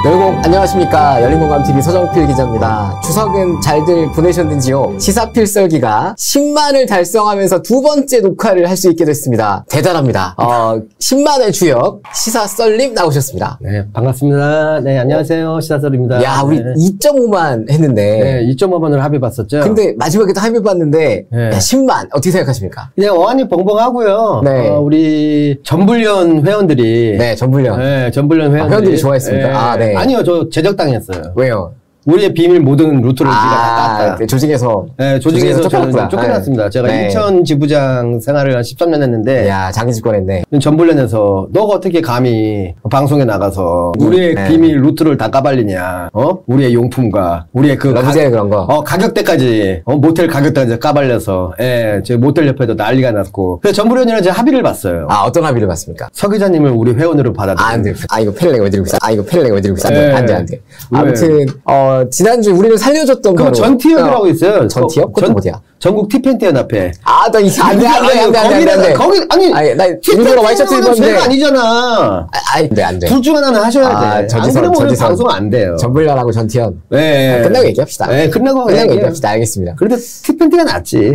여러분 안녕하십니까. 열린공감TV 서정필 기자입니다. 추석은 잘들 보내셨는지요? 시사필설기가 10만을 달성하면서 두 번째 녹화를 할 수 있게 됐습니다. 대단합니다. 10만의 주역 시사썰님 나오셨습니다. 네, 반갑습니다. 네, 안녕하세요. 시사썰입니다. 야, 우리 네. 2.5만 했는데. 네, 2.5만으로 합의봤었죠. 근데 마지막에 또 합의봤는데 네. 10만 어떻게 생각하십니까? 그냥 어안이 벙벙하고요. 네. 우리 전불련 회원들이. 네, 전불련. 네, 전불련 회원들이. 회원들이 좋아했습니까? 네. 아, 네. 아니요, 저 제적당했어요. 왜요? 우리의 비밀 모든 루트를 우리가 다 땄다. 네, 조직에서. 네, 조직에서 저는 쫓겨났습니다. 제가 네. 인천 지부장 생활을 한 13년 했는데. 야, 장기 집권했네. 전불련에서 너가 어떻게 감히 방송에 나가서 우리의 네. 비밀 루트를 다 까발리냐? 우리의 용품과 우리의 그 러브제일 그런 거. 가격대까지 모텔 가격대까지 까발려서 제 모텔 옆에도 난리가 났고. 그래서 전불련이랑 제가 합의를 봤어요. 아, 어떤 합의를 봤습니까? 서 기자님을 우리 회원으로 받아들여. 안 돼. 이거 패를 내가 왜 들고 있어? 이거 패를 내가 왜 들고 있어? 안 돼. 네. 안 돼, 안 돼. 왜? 아무튼, 지난주 우리를 살려줬던 그 바로. 전티협이라고 있어요. 전티협? 그건 어디야? 전국 티팬티 연합회. 나 이거 안 돼, 안 돼. 거기, 아니, 나 일부러 와이셔츠 입었는데. 죄가 아니잖아. 안 돼. 둘 중 하나는 하셔야 돼. 안 그러면 오늘 방송 안 돼요. 전불련하고 전티현. 네. 끝나고 얘기합시다. 네, 끝나고 얘기합시다. 알겠습니다. 그래도 티팬티가 낫지.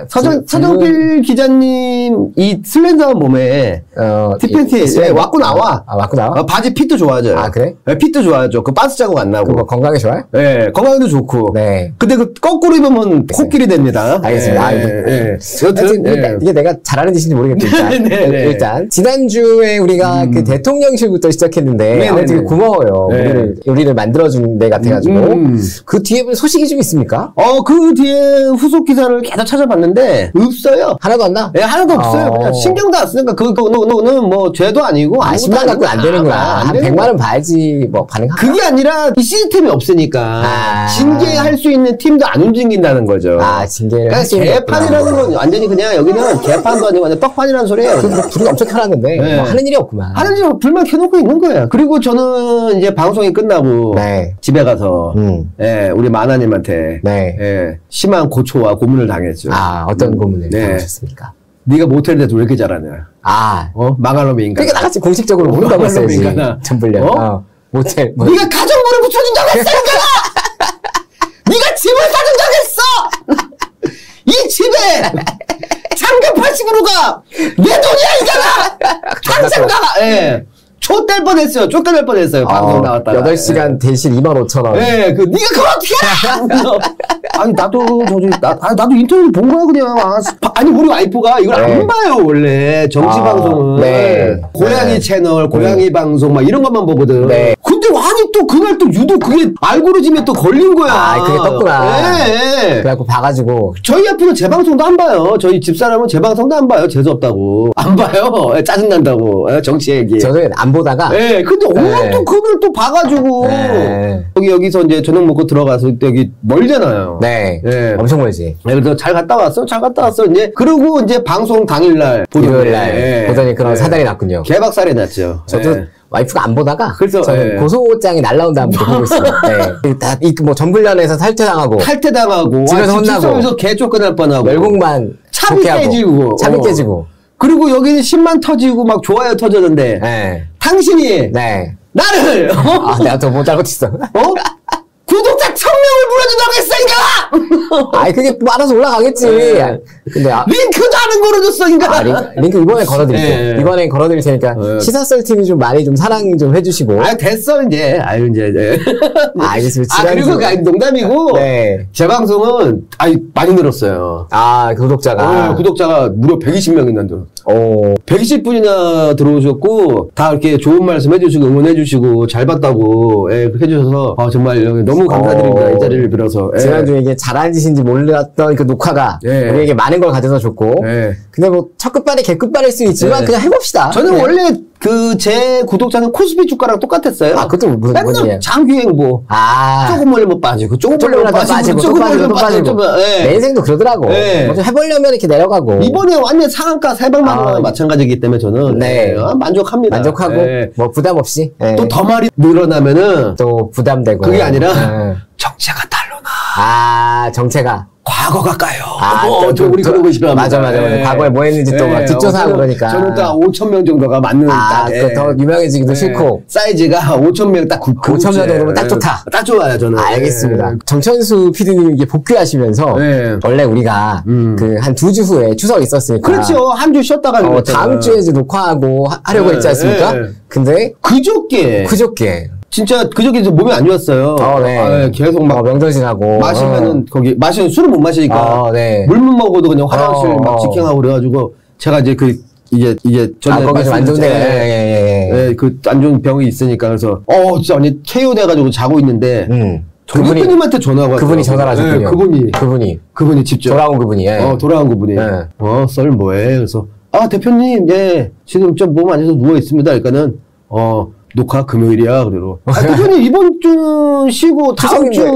서정필 지금... 기자님, 이 슬렌더한 몸에, 티팬티, 왔고 나와. 왔고 나와? 바지 핏도 좋아져요. 아, 그래? 네, 핏도 좋아져. 그 반스 자국 안 나고. 그거 건강에 좋아요? 네, 건강에도 좋고. 네. 근데 그 거꾸로 입으면 코끼리 됩니다. 알겠습니다. 여튼, 이게 내가 잘하는 짓인지 모르겠지만 일단 지난주에 우리가 그 대통령실부터 시작했는데 아무튼 고마워요. 우리를 만들어준 데 같아가지고 그 뒤에 소식이 좀 있습니까? 그 뒤에 후속 기사를 계속 찾아봤는데 없어요. 하나도 안 나? 네, 하나도 없어요. 그냥 신경도 안 쓰니까 그거는 뭐 죄도 아니고 10만 갖고 안 되는구나. 한 100만 원 봐야지 뭐 반응하. 그게 아니라 이 시스템이 없으니까 징계할 수 있는 팀도 안 움직인다는 거죠. 징계를 그러니까 개판이라는 건 완전히 그냥 여기는 개판도 아니고 완전 떡판이라는 소리예요. 불이 엄청 켜놨는데 뭐 하는 일이 없구만. 하는 일 불만 켜놓고 있는 거예요. 그리고 저는 이제 방송이 끝나고 집에 가서 우리 마나님한테 심한 고초와 고문을 당했죠. 어떤 고문을 당하셨습니까? 네가 모텔 대도 왜 이렇게 잘하냐. 망할 놈이 인간. 그러니까 나같이 공식적으로 모른다고 했어야지. 전불련. 모텔. 네가 가정부를 붙여준 적 있어, 인간아! 네가 집을 사준 적 있어! 이 집에 상금 80으로 가! 내 돈이야, 인간아! 당장 나가! 쫓될 뻔했어요. 쫓겨날 뻔했어요. 방송 나왔다가. 8시간 대신 25,000원. 네가 그걸 어떻게 해! 아니, 나도 인터뷰 본 거야, 그냥. 아니, 우리 와이프가 이걸 안 봐요, 원래. 정치방송은. 고양이 채널, 고양이 방송, 막 이런 것만 보거든. 근데, 아니, 또 그날 또 유독 그게 알고리즘에 또 걸린 거야. 그게 떴구나. 그래갖고 봐가지고. 저희 와이프는 제 방송도 안 봐요. 저희 집사람은 제 방송도 안 봐요. 재수없다고. 안 봐요. 짜증난다고. 정치 얘기. 저는 안 보다가. 근데 오늘 또 그걸 또 봐가지고. 여기서 이제 저녁 먹고 들어가서 여기 멀잖아요. 엄청 멀지. 그래서 잘 갔다 왔어. 이제. 그리고 이제 방송 당일날. 일요일날. 보더니 그런 사달이 났군요. 개박살이 났죠. 저도 와이프가 안 보다가. 그래서 저는 고소장이 날라온다는부터 보고 있어요. 뭐 전불련에서 탈퇴당하고. 집에서 혼나고. 집에서 개 쫓겨날 뻔하고. 열공만. 참이 깨지고. 그리고 여기는 10만 터지고 막 좋아요 터졌는데. 당신이. 나를. 내가 더 못 잘못했어. 구독자 1000명을 불러준다고 했어, 인간아! 그게 뭐 알아서 올라가겠지. 근데 링크도 안 걸어줬어, 인간아! 링크 이번에 걸어드릴게요. 이번엔 걸어드릴 테니까 시사썰 팀이 좀 많이 좀 사랑 좀 해주시고. 됐어, 이제. 알겠습니다. 그리고 농담이고. 제 방송은, 많이 늘었어요. 구독자가. 구독자가 무려 120명이나 들어. 120분이나 들어오셨고, 다 이렇게 좋은 말씀 해주시고, 응원해주시고, 잘 봤다고, 해주셔서, 정말 너무 감사드립니다. 이 자리를 빌어서. 지난주에 이게 잘한 짓인지 몰랐던 그 녹화가 우리에게 많은 걸 가져다 줬고. 근데 뭐 첫 끝발이 개끝발일 수 있지만 그냥 해봅시다. 저는 원래 제 구독자는 코스피 주가랑 똑같았어요. 그것도 무슨 일이에요? 장기행보. 조금 올리면 빠지고, 조금 올리면 빠지고, 조금 올리면 빠지고. 내 인생도 그러더라고. 뭐 좀 해보려면 이렇게 내려가고. 이번에 완전 상한가 300만 원 마찬가지이기 때문에 저는 만족합니다. 만족하고 뭐 부담 없이. 또 더 말이 늘어나면은 또 부담되고. 그게 아니라 정체가 달로나. 정체가. 과거가 까요. 또 우리 그런 거 싫어합니다. 맞아. 네. 과거에 뭐 했는지 또 막 뒷조사하고 그러니까. 저는 딱 5,000명 정도가 맞는. 더 유명해지기도 싫고. 사이즈가 5,000명 딱 5,000명 정도면 딱 좋다. 딱 좋아요, 저는. 알겠습니다. 정천수 PD님이 이게 복귀하시면서 원래 우리가 그 한 2주 후에 추석 있었으니까. 그렇죠. 한 주 쉬었다가 다음 주에 이제 녹화하고 하려고 했지 않습니까? 근데 그저께 진짜 그저께 몸이 안 좋았어요. 계속 막 명절 지나고 마시면은 마시면 술을 못 마시니까 물만 먹어도 그냥 화장실 막 직행하고 그래가지고 제가 이제 이게 전에 거기서 안 좋은데 그 안 좋은 병이 있으니까 그래서 진짜 완전 KO 돼가지고 자고 있는데 대표님한테 전화가 왔어요. 그분이 전화를 하셨군요. 그분이 직접 돌아온 그분이 돌아온 그분이 썰 뭐해? 그래서 대표님 지금 좀 몸 안 좋아서 누워 있습니다. 그러니까는 녹화 금요일이야. 그래로 대표님 이번 주 쉬고 다음 주에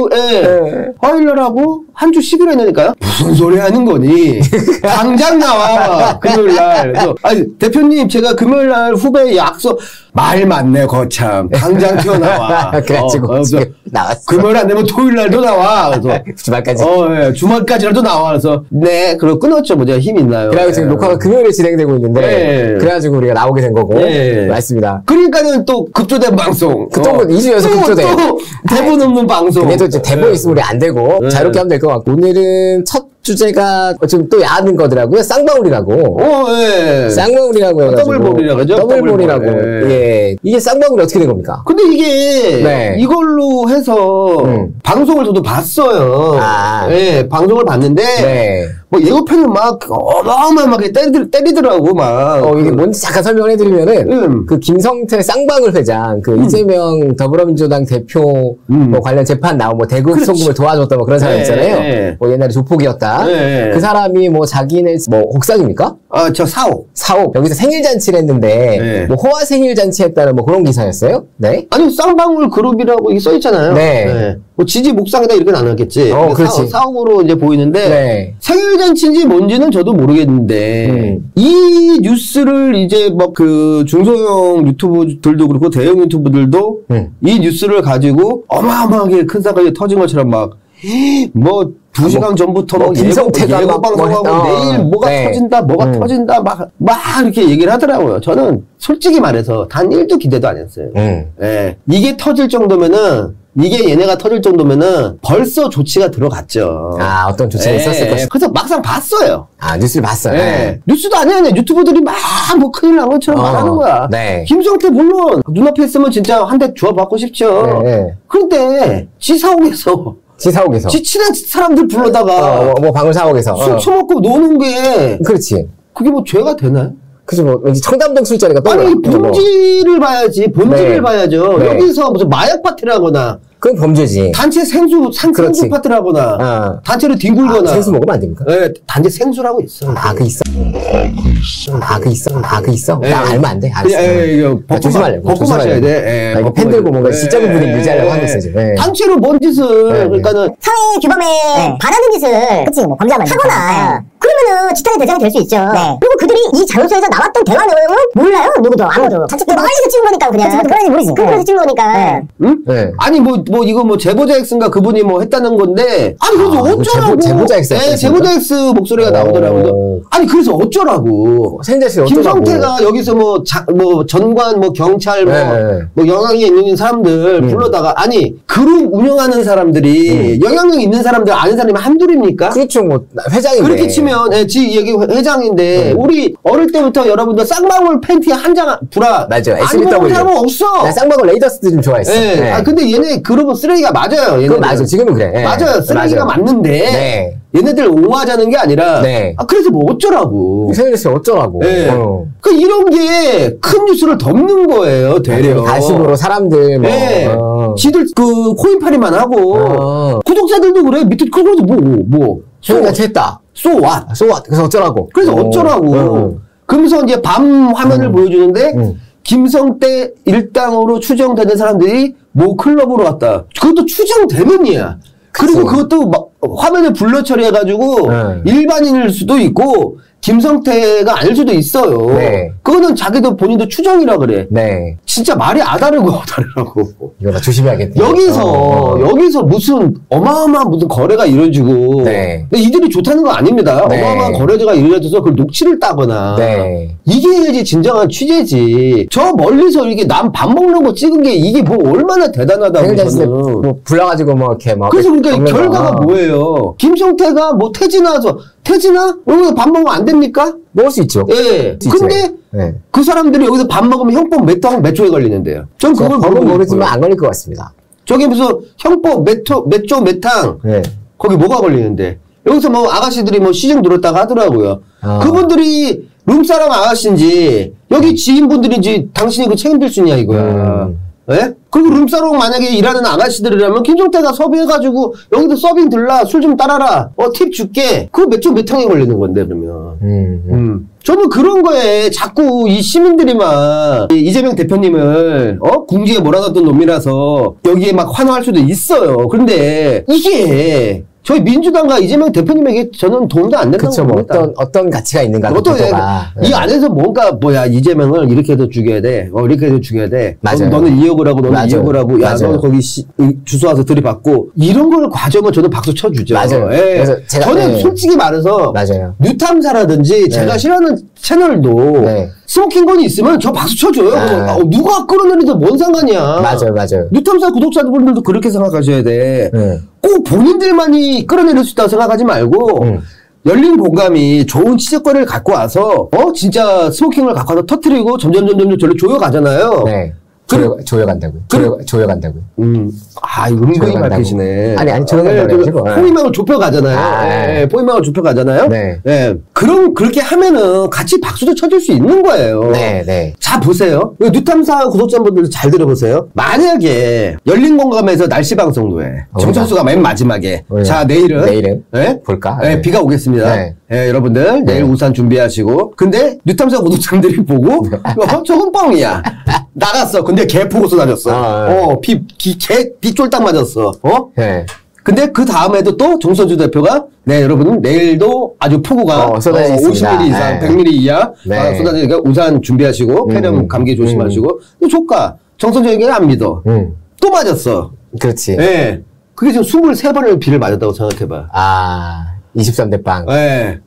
화요일날 하고 한 주 쉬기로 했으니까요. 무슨 소리 하는 거니? 당장 나와 금요일날. 그래서 대표님 제가 금요일날 후배 약속 말 맞네 거참. 당장 튀어나와. 그래가지고 나왔어. 금요일 안 되면 토요일날도 나와. 그래서 주말까지. 주말까지라도 나와. 그래서 그리고 끊었죠. 뭐 제가 힘이 있나요? 그래가지고 지금 녹화가 금요일에 진행되고 있는데 그래가지고 우리가 나오게 된 거고. 맞습니다. 그러니까는 또 급조된 방송. 또 2주 연속 급조돼. 또 대본 없는 방송. 근데 또 이제 대본 있으면 우리 안 되고 자유롭게 하면 될 것 같고. 오늘은 첫 주제가 좀 또 야한 거더라고요. 쌍방울이라고. 쌍방울이라고 해가지고. 더블볼이라고 하죠. 더블볼이라고. 이게 쌍방울이 어떻게 된 겁니까? 근데 이게 이걸로 해서 방송을 저도 봤어요. 방송을 봤는데 뭐 예고편을 막 어마어마하게 때리더라고 막. 이게 뭔지 잠깐 설명을 해드리면은 그 김성태 쌍방울 회장, 그 이재명 더불어민주당 대표 뭐 관련 재판 나온 뭐 대국 송금을 도와줬다 뭐 그런 사람 있잖아요. 뭐 옛날에 조폭이었다. 그 사람이 뭐 자기네 뭐 혹상입니까? 저 사옥. 여기서 생일잔치를 했는데 뭐 호화 생일잔치 했다는 뭐 그런 기사였어요? 아니 쌍방울 그룹이라고 이게 써있잖아요. 뭐 지지 목상이다 이렇게 나눴겠지. 그렇지. 사옥으로 이제 보이는데 생일잔치인지 뭔지는 저도 모르겠는데 이 뉴스를 이제 막 그 중소형 유튜브들도 그렇고 대형 유튜브들도 이 뉴스를 가지고 어마어마하게 큰 사건이 터진 것처럼 막 뭐 2시간 전부터 뭐 김성태가 예고 방송하고 내일 뭐가 터진다 막 이렇게 얘기를 하더라고요. 저는 솔직히 말해서 단 1도 기대도 안 했어요. 이게 터질 정도면은 이게 얘네가 터질 정도면은 벌써 조치가 들어갔죠. 어떤 조치가 있었을 것이다. 그래서 막상 봤어요. 뉴스를 봤어요. 뉴스도 아니야. 유튜버들이 막 뭐 큰일 난 것처럼 말하는 거야. 김성태 물론 눈앞에 있으면 진짜 한 대 주워받고 싶죠. 그런데 지사옥에서 지 친한 사람들 불러다가 뭐 방울 사옥에서 술 처먹고 노는 게 그렇지. 그게 뭐 죄가 되나요? 그죠. 뭐 왠지 청담동 술자리가 또 아니 본질을 봐야지. 본질을 봐야죠. 여기서 무슨 마약 파티라거나 그건 범죄지. 단체 생수 파티라거나 단체로 뒹굴거나 생수 먹으면 안 됩니까? 단체 생수라고 있어. 그 있어. 나 알면 안 돼. 알았어. 조심하려고. 벗고 마셔야 돼. 이거 팬 들고 뭔가 시적인 분위기 유지하려고 하고 있어요, 지금. 단체로 뭔 짓을 그러니까는 사회 규범에 반하는 짓을 그치 뭐 범죄만 하거나 그러면은 집단의 대상이 될 수 있죠. 그리고 그들이 이 장소에서 나왔던 대화 내용은 몰라요. 누구도 아무도. 멀리서 찍은 거니까 그냥. 그런지 모르지. 그래서 찍은 거니까. 아니 뭐 이거 뭐 제보자 X인가 그분이 뭐 했다는 건데 아니 그래서 어쩌라고. 제보자 X. 제보자 X 목소리가 나오더라고요. 아니 그래서 어쩌라고. 김성태가 여기서 뭐 전관 뭐 경찰 뭐 영향이 있는 사람들 불러다가 아니 그룹 운영하는 사람들이 영향력 있는 사람들 아는 사람이 한둘입니까? 그렇죠. 뭐 회장인데. 그렇게 치면 여기 회장인데 우리 어릴 때부터 여러분들 쌍방울 팬티 한 장 불아 맞아. 안 먹는 사람은 없어. 나 쌍방울 레이더스도 좀 좋아했어. 근데 얘네 그룹은 쓰레기가 맞아요. 그건 맞아. 지금은 그래. 맞아요. 쓰레기가 맞는데 얘네들 옹호하자는 게 아니라 그래서 뭐 어쩌라고. 생일에서 어쩌라고. 그 이런 게 큰 뉴스를 덮는 거예요. 되려. 가식으로 사람들 지들 그 코인팔이만 하고 구독자들도 그래. 밑에 그거도 뭐 생일잔치 했다. So what? 그래서 어쩌라고. 그러면서 이제 밤 화면을 보여주는데 김성태 일당으로 추정되는 사람들이 모 클럽으로 왔다. 그것도 추정되는이야. 그리고 그것도 막 화면에 블러 처리해가지고 일반인일 수도 있고 김성태가 아닐 수도 있어요. 네. 그거는 자기도 본인도 추정이라 그래. 네. 진짜 말이 아다르고 다르라고. 이거 나 조심해야겠네. 여기서 무슨 어마어마한 무슨 거래가 이루어지고. 네. 근데 이들이 좋다는 거 아닙니다. 네. 어마어마한 거래가 이루어져서 그 녹취를 따거나. 네. 이게 해야지 진정한 취재지. 저 멀리서 이렇게 남 밥 먹는 거 찍은 게 이게 뭐 얼마나 대단하다고 저는. 뭐 불러가지고 뭐 이렇게 막. 그래서 그러니까 이 결과가 뭐예요? 김성태가 뭐 퇴진하서 퇴진아? 여기서 밥 먹으면 안 됩니까? 먹을 수 있죠. 예. 근데 네. 그 사람들이 여기서 밥 먹으면 형법 몇 초에 걸리는데요? 전 그걸 법은 모르지만 안 걸릴 것 같습니다. 저게 무슨 형법 몇 초 몇 탕? 네. 거기 뭐가 걸리는데? 여기서 뭐 아가씨들이 뭐 시중 들었다고 하더라고요. 그분들이 룸사람 아가씨인지 여기 지인분들인지 당신이 그 책임질 수 있냐 이거야. 예? 그리고 룸사롱 만약에 일하는 아가씨들이라면 김종태가 섭외해가지고 여기도 서빙 들라 술 좀 따라라 팁 줄게 그거 몇 조 몇 탕에 걸리는 건데 그러면 저는 그런 거에 자꾸 이 시민들이만 이재명 대표님을 궁지에 몰아넣던 놈이라서 여기에 막 환호할 수도 있어요. 그런데 이게 저희 민주당과 이재명 대표님에게 저는 도움도 안 된다고 그쵸, 뭐 봅니다. 어떤 가치가 있는가. 이 안에서 뭔가 뭐야 이재명을 이렇게 해도 죽여야 돼. 이렇게 해도 죽여야 돼. 맞아요. 너는 2억을 하고 너는 맞아요. 2억을 하고 야 맞아요. 너 거기 주소 와서 들이받고 이런 걸 과정을 저는 박수 쳐주죠. 맞아요. 예. 그래서 제가, 저는 네. 솔직히 말해서 맞아요. 뉴탐사라든지 제가 싫어하는 채널도 네. 스모킹건이 있으면 저 박수 쳐줘요. 누가 끌어내려도 뭔 상관이야. 맞아요. 뉴탐사 구독자분들도 그렇게 생각하셔야 돼. 꼭 본인들만이 끌어내릴 수 있다고 생각하지 말고 열린 공감이 좋은 취재거리를 갖고 와서 진짜 스모킹을 갖고 와서 터트리고 점점 저를 조여가잖아요. 네. 조여간다고요. 조여간다고요. 이거 은근히 밝히시네. 아니, 조여간다고. 포위망을 좁혀가잖아요. 포위망을 좁혀가잖아요. 네. 네. 그렇게 하면은 같이 박수도 쳐줄 수 있는 거예요. 네. 자, 보세요. 뉴탐사 구독자분들 잘 들어보세요. 만약에 열린 공감에서 날씨 방송도 해. 정천수가 맨 마지막에. 자, 내일은. 네? 볼까? 네, 비가 오겠습니다. 네, 여러분들, 내일 우산 준비하시고. 근데 뉴탐사 구독자분들이 보고, 저건 뻥이야. 나갔어. 근데 개폭우 쏟아졌어. 비 쫄딱 맞았어. 네. 근데 그 다음에도 또 정선주 대표가 여러분 내일도 아주 폭우가 쏟아지겠습니다. 50mm 이상, 100mm 이하 쏟아지니까 우산 준비하시고 폐렴 감기 조심하시고. 조카 정선주에게는 안 믿어. 또 맞았어. 그렇지. 네. 그게 지금 23번을 비를 맞았다고 생각해봐. 23대 빵. 네.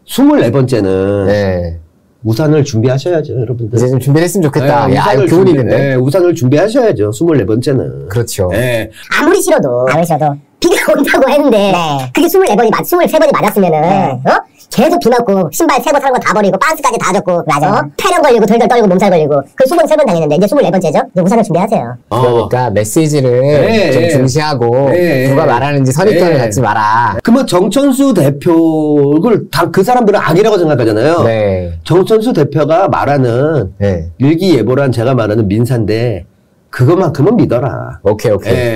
24번째는 네. 우산을 준비하셔야죠, 여러분들. 이제 좀 준비를 했으면 좋겠다. 네, 교훈이 있는데. 우산을 준비하셔야죠, 24번째는. 그렇죠. 네. 아무리 싫어도 비가 온다고 했는데 그게 23번이 맞았으면은 계속 비 맞고 신발 3번 사는 거 다 버리고 반스까지 다 젖고 폐렴 걸리고 덜덜 떨고 몸살 걸리고 그 수분 3번 당했는데 이제 24번째죠? 이제 우산을 준비하세요. 그러니까 메시지를 좀 중시하고 누가 말하는지 선입견을 갖지 마라. 그러면 정천수 대표를 그 사람들은 악이라고 생각하잖아요. 네. 정천수 대표가 말하는 일기예보란 제가 말하는 민사인데 그것만큼은 믿어라. 오케이.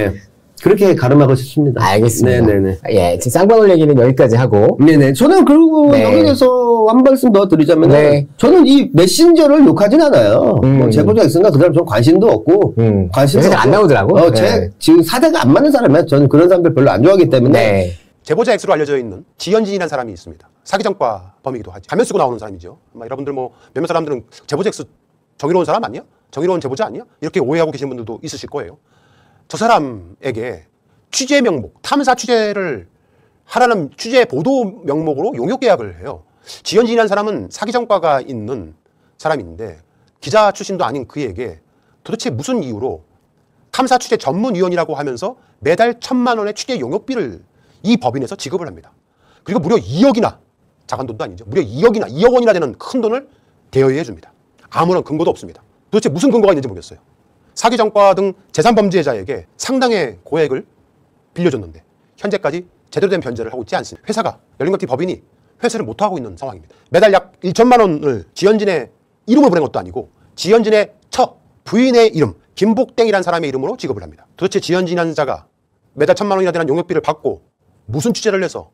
그렇게 가름하고 싶습니다. 알겠습니다. 네네네. 예, 지금 쌍방울 얘기는 여기까지 하고. 네네. 저는 그리고 여기 대해서 한 말씀 더 드리자면 저는 이 메신저를 욕하진 않아요. 뭐 제보자 있으나 그 사람 좀 관심도 없고. 관심도 안 나오더라고. 지금 사대가 안 맞는 사람이야. 저는 그런 사람들 별로 안 좋아하기 때문에. 제보자 X로 알려져 있는 지현진이라는 사람이 있습니다. 사기전과 범이기도 하죠. 가면 쓰고 나오는 사람이죠. 아마 여러분들 몇몇 사람들은 제보자 X 정의로운 사람 아니야? 정의로운 제보자 아니야? 이렇게 오해하고 계신 분들도 있으실 거예요. 저 사람에게 취재 명목, 탐사 취재를 하라는 취재 보도 명목으로 용역 계약을 해요. 지현진이라는 사람은 사기전과가 있는 사람인데 기자 출신도 아닌 그에게 도대체 무슨 이유로 탐사 취재 전문위원이라고 하면서 매달 1,000만 원의 취재 용역비를 이 법인에서 지급을 합니다. 그리고 무려 2억이나, 작은 돈도 아니죠. 무려 2억 원이나 되는 큰 돈을 대여해 줍니다. 아무런 근거도 없습니다. 도대체 무슨 근거가 있는지 모르겠어요. 사기전과 등 재산범죄자에게 상당의 고액을 빌려줬는데 현재까지 제대로 된 변제를 하고 있지 않습니다. 회사가 열린건TV 법인이 회수를 못하고 있는 상황입니다. 매달 약 1천만 원을 지현진의 이름으로 보낸 것도 아니고 지현진의 부인의 이름 김복땡이라는 사람의 이름으로 지급을 합니다. 도대체 지현진이라는 자가 매달 1,000만 원이나 되는 용역비를 받고 무슨 취재를 해서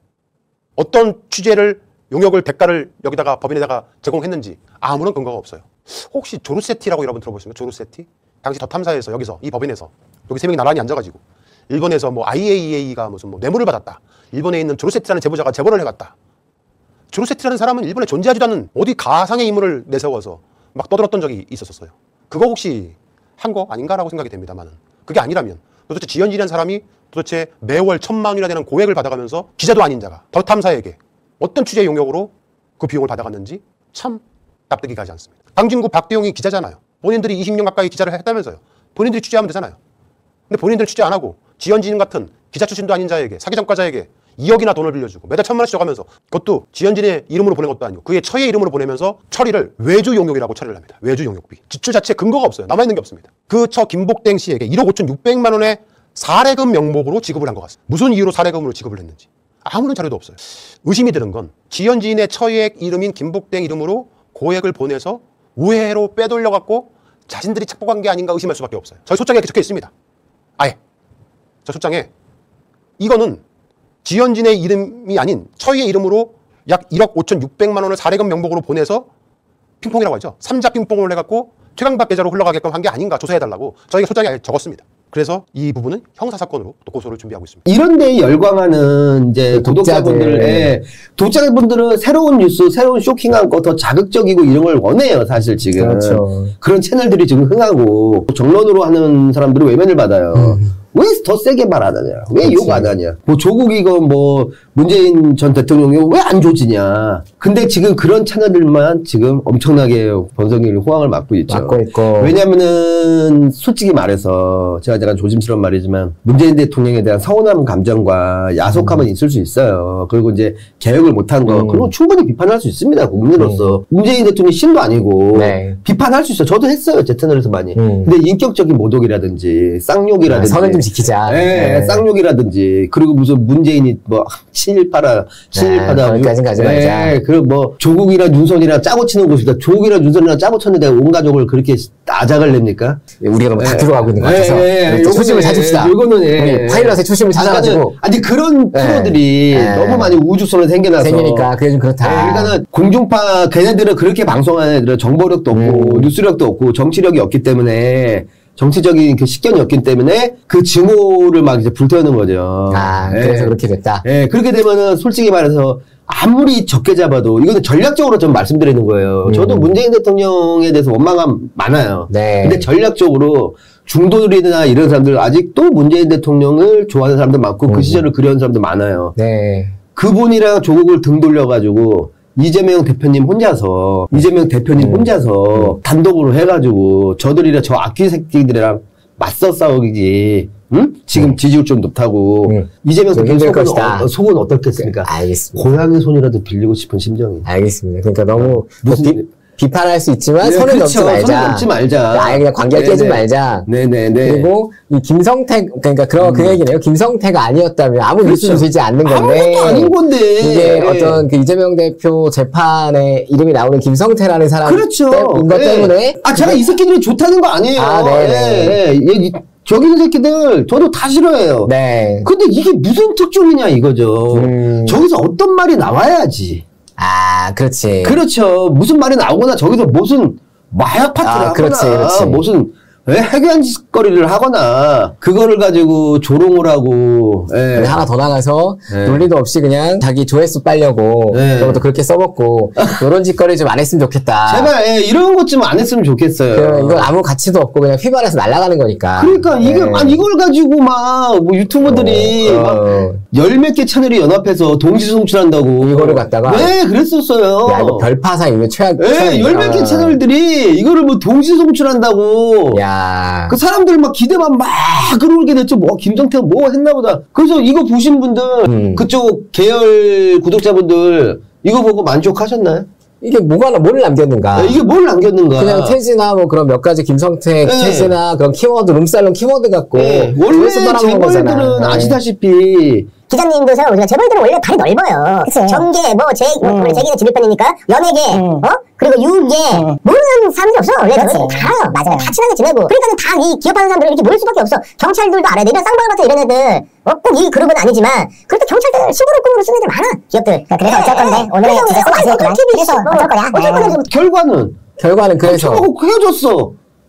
어떤 취재를 용역을 대가를 여기다가 법인에다가 제공했는지 아무런 근거가 없어요. 혹시 조르세티라고 여러분 들어보셨나요? 조르세티? 당시 더 탐사에서 여기서 이 법인에서 여기 3명이 나란히 앉아가지고 일본에서 IAEA가 무슨 뇌물을 받았다. 일본에 있는 조르세티라는 제보자가 제보를 해갔다. 조르세트라는 사람은 일본에 존재하지도 않는 어디 가상의 인물을 내세워서 막 떠들었던 적이 있었어요. 그거 혹시 한 거 아닌가라고 생각이 됩니다만은 그게 아니라면 도대체 지연진이라는 사람이 도대체 매월 1,000만 원이나 되는 고액을 받아가면서 기자도 아닌 자가 더 탐사에게 어떤 취재 용역으로 그 비용을 받아갔는지 참 납득이 가지 않습니다. 강진구 박대용이 기자잖아요. 본인들이 20년 가까이 기자를 했다면서요. 본인들이 취재하면 되잖아요. 근데 본인들은 취재 안 하고 지연진 같은 기자 출신도 아닌 자에게 사기전과자에게 2억이나 돈을 빌려주고 매달 1,000만 원씩 줘가면서 그것도 지연진의 이름으로 보낸 것도 아니고 그의 처의 이름으로 보내면서 처리를 외주 용역이라고 처리를 합니다. 외주 용역비. 지출 자체에 근거가 없어요. 남아있는 게 없습니다. 그 처 김복댕 씨에게 1억 5,600만 원의 사례금 명목으로 지급을 한 것 같습니다. 무슨 이유로 사례금으로 지급을 했는지 아무런 자료도 없어요. 의심이 드는 건 지연진의 처의 이름인 김복댕 이름으로 고액을 보내서 우회로 빼돌려갖고 자신들이 착복한 게 아닌가 의심할 수밖에 없어요. 저희 소장에 이렇게 적혀 있습니다. 아예 저 소장에 이거는 지연진의 이름이 아닌 처의 이름으로 약 1억 5,600만 원을 사례금 명목으로 보내서 핑퐁이라고 하죠. 3자 핑퐁을 해갖고 최강박 계좌로 흘러가게끔 한 게 아닌가 조사해달라고 저희가 소장에 적었습니다. 그래서 이 부분은 형사사건으로 또 고소를 준비하고 있습니다. 이런 데에 열광하는 이제 독자분들은 새로운 뉴스, 새로운 쇼킹한 거 더 자극적이고 이런 걸 원해요, 사실 지금. 그렇죠. 그런 채널들이 지금 흥하고 정론으로 하는 사람들은 외면을 받아요. 왜 더 세게 말 안 하냐? 왜 욕 안 하냐? 뭐 조국이건 뭐 문재인 전 대통령이 왜 안 조지냐? 근데 지금 그런 채널들만 지금 엄청나게 번성일 호황을 맞고 있죠. 맞고 있고. 왜냐면은 솔직히 말해서 제가 약간 조심스러운 말이지만 문재인 대통령에 대한 서운함 감정과 야속함은 있을 수 있어요. 그리고 이제 개혁을 못한 거 그런 거 충분히 비판할 수 있습니다. 국민으로서. 문재인 대통령이 신도 아니고 네. 비판할 수 있어요. 저도 했어요. 제 채널에서 많이. 근데 인격적인 모독이라든지 쌍욕이라든지 선을 좀 지키자. 네, 쌍욕이라든지 그리고 무슨 문재인이 뭐 친일파다 거기까지는 가지 말자. 네, 그리고 뭐 조국이랑 윤선이랑 짜고 치는 곳이다. 조국이랑 윤선이랑 짜고 쳤는데 온 가족을 그렇게 아작을 냅니까? 우리가 너무 다 들어가고 있는 것 같아서 초심을 찾읍시다. 이거는 파일럿의 초심을 찾아가지고 아니 그런 프로들이 너무 많이 우주선을 생기니까 그게 좀 그렇다. 그러니까는 공중파 걔네들은 그렇게 방송하는 애들은 정보력도 없고 뉴스력도 없고 정치력이 없기 때문에 정치적인 그 식견이 없기 때문에 그 증오를 막 이제 불태우는 거죠. 그래서 그렇게 됐다. 그렇게 되면은 솔직히 말해서 아무리 적게 잡아도 이거는 전략적으로 좀 말씀드리는 거예요. 저도 문재인 대통령에 대해서 원망감 많아요. 네. 근데 전략적으로 중도들이나 이런 사람들 아직도 문재인 대통령을 좋아하는 사람들 많고 그 시절을 그리워하는 사람들 많아요. 네. 그분이랑 조국을 등 돌려가지고 이재명 대표님 혼자서 단독으로 해가지고 저들이랑 저 악귀 새끼들이랑 맞서 싸우기 지금 지지율 좀 높다고 이재명 대표님 속은 어떻겠습니까? 알겠습니다. 고양이 손이라도 빌리고 싶은 심정이. 알겠습니다. 그러니까 너무 무슨 비판할 수 있지만 선을 그렇죠. 넘지 말자. 아예 그냥 관계를 깨지 말자. 네네네. 그리고 이 김성태 그러니까 그 얘기네요. 김성태가 아니었다면 아무 뉴스도 되지 않는 건데. 아무것도 아닌 건데. 이게 어떤 그 이재명 대표 재판에 이름이 나오는 김성태라는 사람 것 때문에. 제가 이 새끼들이 좋다는 거 아니에요. 저기 있는 새끼들 저도 다 싫어해요. 네. 근데 이게 무슨 특종이냐 이거죠. 저기서 어떤 말이 나와야지. 그렇지. 그렇죠. 무슨 말이 나오거나 저기서 무슨 마약 파티를 하거나 그렇지. 무슨 해괴한 짓거리를 하거나 그거를 가지고 조롱을 하고 하나 더 나가서 논리도 없이 그냥 자기 조회수 빨려고 그것도 그렇게 써먹고 이런 짓거리 좀 안 했으면 좋겠다. 제발 이런 것 좀 안 했으면 좋겠어요. 이건 아무 가치도 없고 그냥 휘발해서 날아가는 거니까. 그러니까 이게 이걸 가지고 막 뭐 유튜버들이 막 열 몇 개 채널이 연합해서 동시 송출한다고 이거를 갖다가 그랬었어요. 야 이거 별파사 이거 최악. 열 몇 개 채널들이 이거를 뭐 동시 송출한다고. 그 사람들 막 기대만 막 끌어올게 됐죠. 뭐 김성태가 뭐 했나 보다. 그래서 이거 보신 분들 그쪽 계열 구독자분들 이거 보고 만족하셨나요? 이게 뭘 남겼는가? 이게 뭘 남겼는가? 그냥 태지나 뭐 그런 몇 가지 김성태 태지나 그런 키워드 룸살롱 키워드 갖고 원래 재벌들은 아시다시피 기자님도 생각해보세요. 재벌들은 원래 발이 넓어요. 정계, 제기는 진일편이니까 연예계, 그리고 유계, 모르는 사람들이 없어. 원래 재벌들은 다 알아요. 맞아요. 다 친하게 지내고. 그러니까는 다 이 기업하는 사람들을 이렇게 모일 수밖에 없어. 경찰들도 알아야 돼. 이런 쌍방 같은 이런 애들, 꼭 이 그룹은 아니지만, 그래도 경찰들 신부름꾼으로 쓰는 애들 많아. 기업들. 그래서 어쩔 건데, 오늘은 진짜 꼭 아시겠구나. 그래서 어쩔 거냐. 결과는 그래서. 헤어졌어.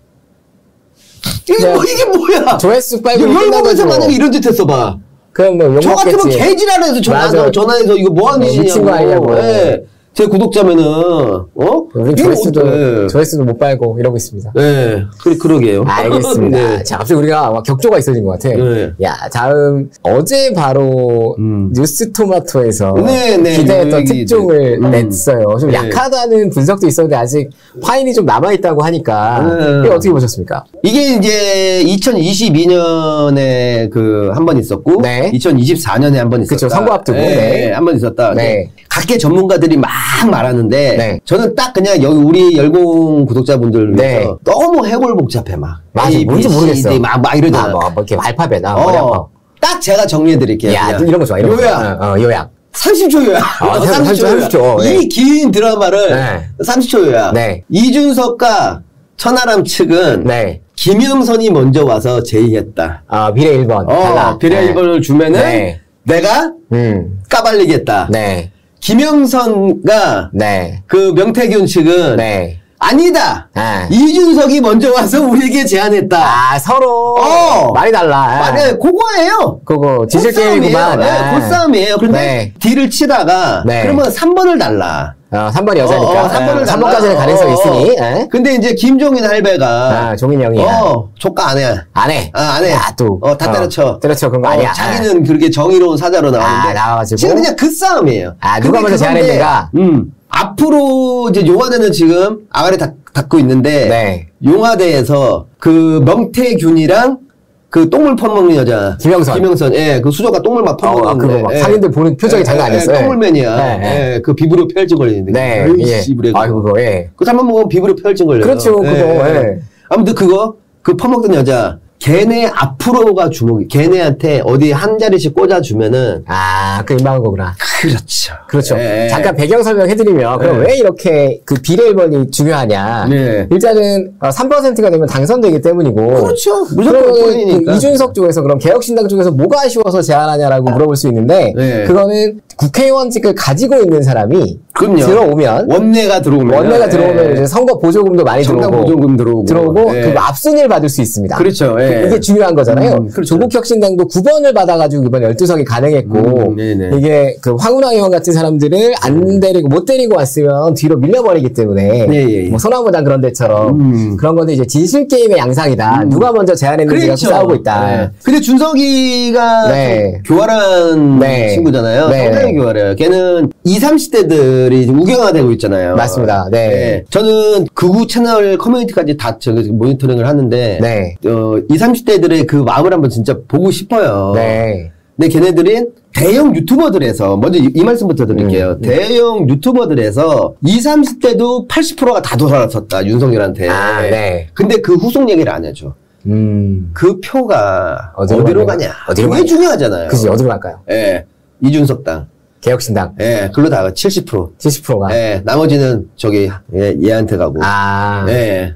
이게 뭐야? 조회수 빨고 열공에서 만약에 이런 짓 했어 봐. 그럼 뭐 저 같으면 개지랄해서 전화해서 이거 뭐 하는 짓이냐고. 미친 거 아니냐고. 제 구독자면은, 우리 조회수도 못 빨고 이러고 있습니다. 네. 그러게요. 알겠습니다. 네. 자, 갑자기 우리가 격조가 있어진 것 같아. 네. 야, 다음, 어제 바로 뉴스토마토에서 네, 기대했던 특종을 냈어요. 좀 네. 약하다는 분석도 있었는데 아직 파일이 좀 남아있다고 하니까. 이거 어떻게 보셨습니까? 이게 이제 2022년에 한 번 있었고, 네. 2024년에 한 번 있었다. 그쵸, 선거 앞두고. 네. 네. 한 번 있었다. 네. 각계 전문가들이 막 말하는데, 네. 저는 딱 그냥 여기 우리 열공 구독자분들 위해서 네. 너무 해골복잡해, 막. 맞아, A, 뭔지 B, C, 모르겠어. D 막 이러잖아. 뭐 이렇게 알파벳, 머리 아파. 딱 제가 정리해드릴게요. 야, 그냥. 이런 거 좋아, 이런 거. 요약. 요약. 30초 요약. 30초. 네. 이 긴 드라마를 네. 30초 요약. 네. 이준석과 천하람 측은 네. 김영선이 먼저 와서 제의했다. 비례 1번. 비례 네. 1번을 주면은 네. 내가 까발리겠다. 네. 김영선과 네. 그 명태균 측은 네. 아니다. 네. 이준석이 먼저 와서 우리에게 제안했다. 서로 말이 달라. 맞아요. 그거예요. 그거 지질 게임이구만. 네, 골싸움이에요. 그런데 네. 딜을 치다가 네. 그러면 3번을 달라. 3번이 여자니까. 3번을 3번까지는 가능성이 있으니. 근데 이제 김종인 할배가 종인 형이야. 조카 안 해. 안 해. 안 해. 야, 또. 다 때려쳐. 때려쳐. 그런 거 아니야. 자기는 그렇게 정의로운 사자로 나왔는데. 나와가지고. 지금 그냥 그 싸움이에요. 누가 먼저 제안했는가? 앞으로 이제 용화대는 지금 아가리 닫고 있는데. 네. 용화대에서 그 명태균이랑 그 똥물 퍼먹는 여자. 김영선. 예, 그 수저가 똥물 막 퍼먹는. 그거 막 상인들 보는 표정이 장난 아니었어요. 똥물맨이야. 그 비브리오 폐혈증 걸리는데. 네. 그거. 예. 그거 한번 먹으면 비브리오 폐혈증 걸려요. 그렇죠. 그거. 예. 아무튼 그 퍼먹던 여자. 걔네 앞으로가 주목이. 걔네한테 어디 한 자리씩 꽂아주면은. 그 임방한 거구나. 그렇죠. 잠깐 배경 설명해드리면, 그럼 왜 이렇게 그 비례 1번이 중요하냐. 네. 일단은 3%가 되면 당선되기 때문이고. 그렇죠. 무조건 본인이니까. 이준석 쪽에서 그럼 개혁신당 쪽에서 뭐가 아쉬워서 제안하냐라고 물어볼 수 있는데, 네. 그거는 국회의원직을 가지고 있는 사람이 그럼요. 들어오면. 원내가 들어오면 이제 선거 보조금도 많이 보조금 들어오고. 그 앞순위를 받을 수 있습니다. 그렇죠. 이게 중요한 거잖아요. 그렇죠. 조국혁신당도 9번을 받아가지고 이번 12석이 가능했고, 이게 그 황운하 의원 같은 사람들을 안 데리고, 못 데리고 왔으면 뒤로 밀려버리기 때문에, 뭐 소나무단 그런 데처럼, 그런 건데 이제 진실게임의 양상이다. 누가 먼저 제안했는지 그렇죠. 싸우고 있다. 근데 준석이가 교활한 친구잖아요. 상당히 교활해요. 걔는 20, 30대들이 우경화되고 있잖아요. 맞습니다. 네. 저는 극우 채널 커뮤니티까지 다 모니터링을 하는데, 20, 30대들의 그 마음을 한번 진짜 보고 싶어요. 네. 근데 걔네들은 대형 유튜버들에서, 먼저 이 말씀부터 드릴게요. 대형 유튜버들에서 20, 30대도 80%가 다 돌아섰다, 윤석열한테. 네. 근데 그 후속 얘기를 안 해줘. 그 표가 어디로 가냐. 그게 중요하잖아요. 그치, 어디로 갈까요? 예. 이준석당. 개혁신당. 예, 글로 다가 70%. 70%가. 예, 나머지는 얘한테 가고. 예.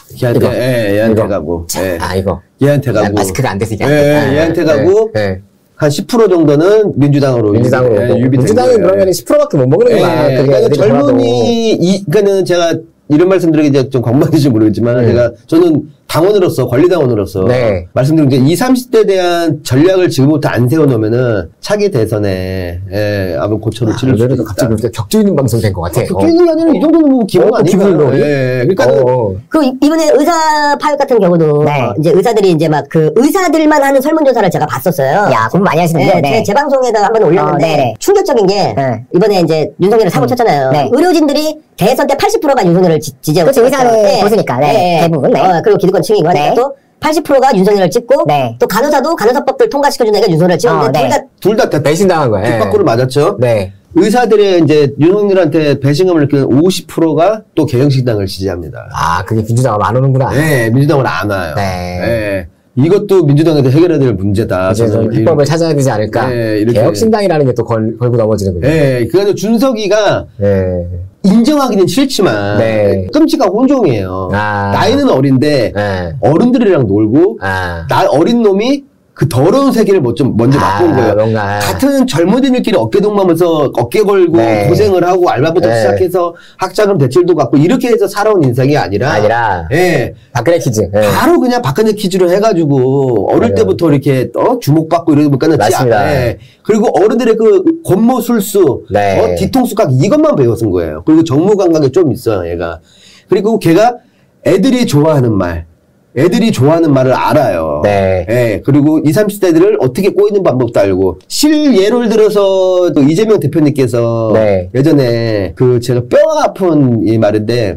얘한테 가고. 이거. 얘한테 가고. 마스크가 안 돼서 이게 얘한테 가고. 한 10% 정도는 민주당으로. 민주당은 그러면 10%밖에 못 먹는 거야. 그러니까 젊은이, 그러니까는 제가 이런 말씀 드리기 이제 좀 광범위할지 모르겠지만, 저는 당원으로서, 권리당원으로서, 말씀드린 게 20, 30대에 대한 전략을 지금부터 안 세워놓으면은, 차기 대선에, 아마 고초를 치를 수 있다. 갑자기 격조 있는 방송 된 것 같아. 격조 있는 게 아니라 이 정도는 뭐 기본 아닌가. 기본놀이? 그러니까는. 이번에 의사 파업 같은 경우도, 이제 의사들이 이제 막 의사들만 하는 설문조사를 제가 봤었어요. 야, 공부 많이 하시는데. 제 방송에다가 한번 올렸는데, 충격적인 게, 이번에 이제 윤석열을 사고 쳤잖아요. 의료진들이 대선 때 80%가 윤석열을 지지하고. 그렇죠. 의사는 보수니까. 대부분. 그리고 기득권층이고 하니까 또 80%가 윤석열을 찍고, 또 간호사도 간호사법을 통과시켜준 애가 윤석열을 찍었는데, 둘 다 배신당한 거예요. 뒷바꾸로 맞았죠. 네. 의사들의 이제 윤석열한테 배신감을 느끼는 50%가 또 개혁신당을 지지합니다. 그게 민주당은 안 오는구나. 네, 민주당은 안 와요. 네. 이것도 민주당에도 해결해야 될 문제다. 이제 좀 해법을 찾아야 되지 않을까. 개혁신당이라는 게 또 걸고 넘어지는 거죠. 그래서 준석이가 인정하기는 싫지만 끔찍한 혼종이에요. 나이는 어린데 어른들이랑 놀고 어린 놈이 그 더러운 세계를 먼저 맛본 거예요. 뭔가. 같은 젊은이들끼리 어깨 동무하면서 어깨 걸고 네. 고생을 하고 알바부터 네. 시작해서 학자금 대출도 받고 이렇게 해서 살아온 인생이 아니라 예. 박근혜 퀴즈. 예. 바로 그냥 박근혜 퀴즈로 해가지고 어릴 맞아요. 때부터 이렇게 주목받고 이러니까는 맞습니다. 예. 그리고 어른들의 그 권모술수, 네. 뒤통수각 이것만 배웠은 거예요. 그리고 정무감각이 좀 있어요, 얘가. 그리고 걔가 애들이 좋아하는 말을 알아요. 네. 예. 그리고 20, 30대들을 어떻게 꼬이는 방법도 알고. 예를 들어서 또 이재명 대표님께서 네. 예전에 제가 뼈가 아픈 이 말인데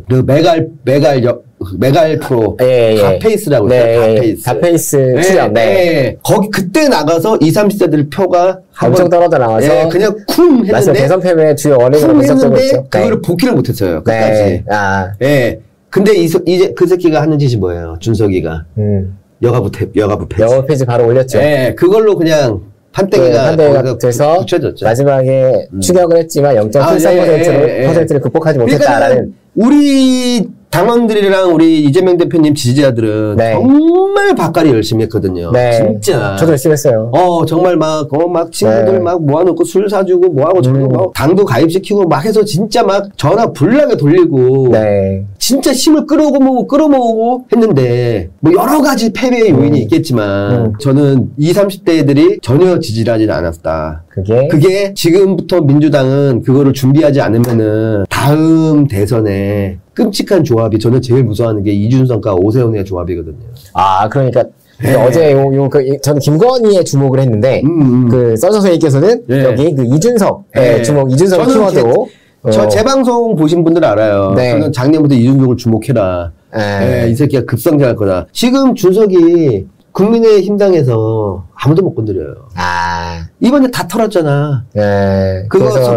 메갈 프로 예. 가페이스라고 네. 있어요. 가페이스. 가페이스 출연. 네. 예. 거기 그때 나가서 20, 30대들 표가 엄청 떨어져 나와서. 예, 그냥 쿵 맞아요. 했는데 대선 패배의 주요 원인으로 지적되고 했는데 있죠. 그거를 복귀를 못했어요. 끝까지. 네. 예. 근데 이제 그 새끼가 하는 짓이 뭐예요? 준석이가 여가부 폐지. 영어 페이지 바로 올렸죠. 예, 그걸로 그냥 판때기가 돼서 붙여졌죠. 마지막에 추격을 했지만 0.74%를 극복하지 못했다라는. 우리 당원들이랑 우리 이재명 대표님 지지자들은 네. 정말 박갈이 열심히 했거든요. 네. 진짜. 저도 열심히 했어요. 정말 막 친구들 네. 막 모아놓고 술 사주고 뭐하고 저러고 막 당도 가입시키고 막 해서 진짜 막 전화 불나게 돌리고. 네. 진짜 힘을 끌어모으고 했는데 뭐 여러 가지 패배의 요인이 있겠지만 저는 20, 30대 애들이 전혀 지지를 하지 않았다. 그게 지금부터 민주당은 그거를 준비하지 않으면은 다음 대선에 끔찍한 조합이 저는 제일 무서워하는 게 이준석과 오세훈의 조합이거든요. 그러니까 네. 어제 저는 김건희에 주목을 했는데 그 써저선생님께서는 네. 여기 그 이준석의 네. 이준석 키워드로 제 방송 보신 분들 알아요. 네. 저는 작년부터 이준석을 주목해라. 네. 이 새끼가 급성장할 거다. 지금 준석이 국민의힘당에서 아무도 못 건드려요. 이번에 다 털었잖아. 네. 그거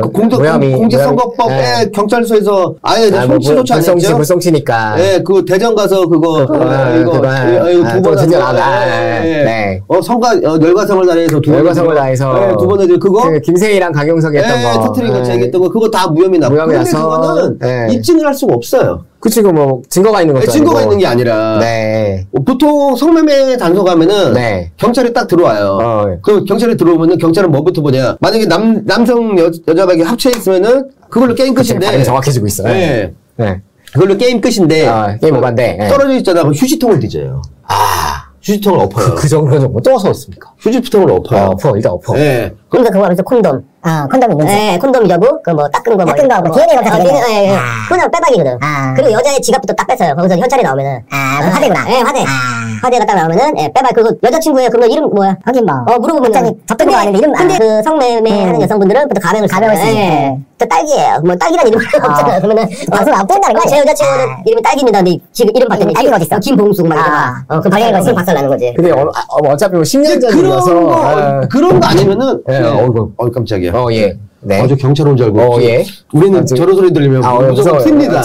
공직선거법에 경찰서에서 아예 송치조차 안 했죠. 불송치니까. 네, 그 대전 가서 그거 두 번 네. 선거 열과성을 다해서 두 번 해도 그거 그 김세희랑 강용석이 했던 거. 터트린 거 얘기했던 거 그거 다 무혐의 나고. 근데 그거는 입증을 할 수가 없어요. 그치, 뭐, 증거가 있는 것도 증거가 아니고. 있는 게 아니라. 네. 보통 성매매 단속하면은. 네. 경찰이 딱 들어와요. 그럼 경찰이 들어오면은 경찰은 뭐부터 보냐. 만약에 남성 여자가 합체했으면은 그걸로 게임 끝인데. 발음이 정확해지고 있어요. 네. 네. 그걸로 게임 끝인데. 게임 오반데. 네. 떨어져 있잖아. 그럼 휴지통을 뒤져요. 휴지통을 엎어요. 그 정도는 뭐 또 썼습니까? 휴지통을 엎어요. 일단 엎어. 네. 그러니까 그거 하면서 콘돔. 콘돔이 뭔지. 네, 콘돔이라고, 그 뭐, 닦은 거. 닦은 거, DNA 검사 되네. 그건 빼박이거든. 그리고 여자의 지갑부터 딱 뺐어요. 거기서 현찰이 나오면은. 화대구나. 네, 화대. 화대가 딱 나오면은, 빼박. 그리고 여자친구의 그러면 이름 뭐야? 하긴 뭐. 물어보면. 접촉도 아닌데 이름. 근데 그 성매매 하는 여성분들은 보통 가명을 쓰죠. 저 딸기예요. 뭐, 딸기란 이름은 없잖아요. 그러면은. 방송 안 뺀다는 거야? 제 여자친구는 이름이 딸기입니다. 근데 지금 이름 봤더니. 딸기가 어딨어? 김봉수 막 이러면. 그럼 발견인 거지. 박살 나는 거지. 근데 어차피 뭐 10년 전이라서. 그런 거 아니면은. 깜짝이야. 예. 네. 저 경찰 온 줄 알고. 예. 우리는 저런 소리 들리면 무조건 튑니다.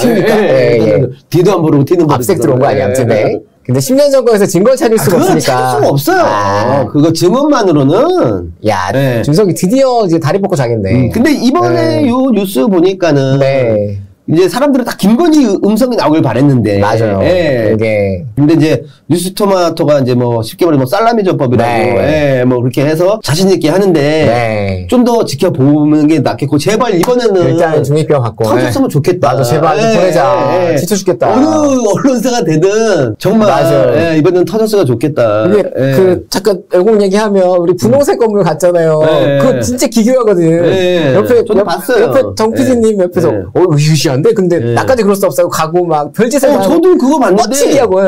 뒤도 안 보르고 튀는 거. 압색 들어온 거 아니야, 아무튼. 네. 근데 10년 전 거에서 증거 찾을 수가 없으니까. 찾을 수가 없어요. 그거 증언만으로는. 야, 준석이 드디어 이제 다리 뻗고 자겠네. 근데 이번에 요 뉴스 보니까는. 네. 이제 사람들은 다 김건희 음성이 나오길 바랬는데. 맞아요. 이게. 근데 이제 뉴스토마토가 이제 뭐 쉽게 말해서 살라미 전법이라고. 뭐 그렇게 해서 자신있게 하는데. 좀 더 지켜보는 게 낫겠고. 제발 이번에는. 일단 중립병 갖고. 터졌으면 좋겠다. 나도 제발 좀 보내자. 지쳐 죽겠다. 어느 언론사가 되든. 정말. 맞아요. 이번에는 터졌으면 좋겠다. 그, 잠깐 외국 얘기하면 우리 분홍색 건물 갔잖아요. 그거 진짜 기괴하거든. 옆에, 저도 봤어요. 옆에 정피디님 옆에서, 유시한데? 근데 나까지 그럴 수 없어요. 가고 막 별짓을 다 저도 그거 봤는데. 뻗치기하고.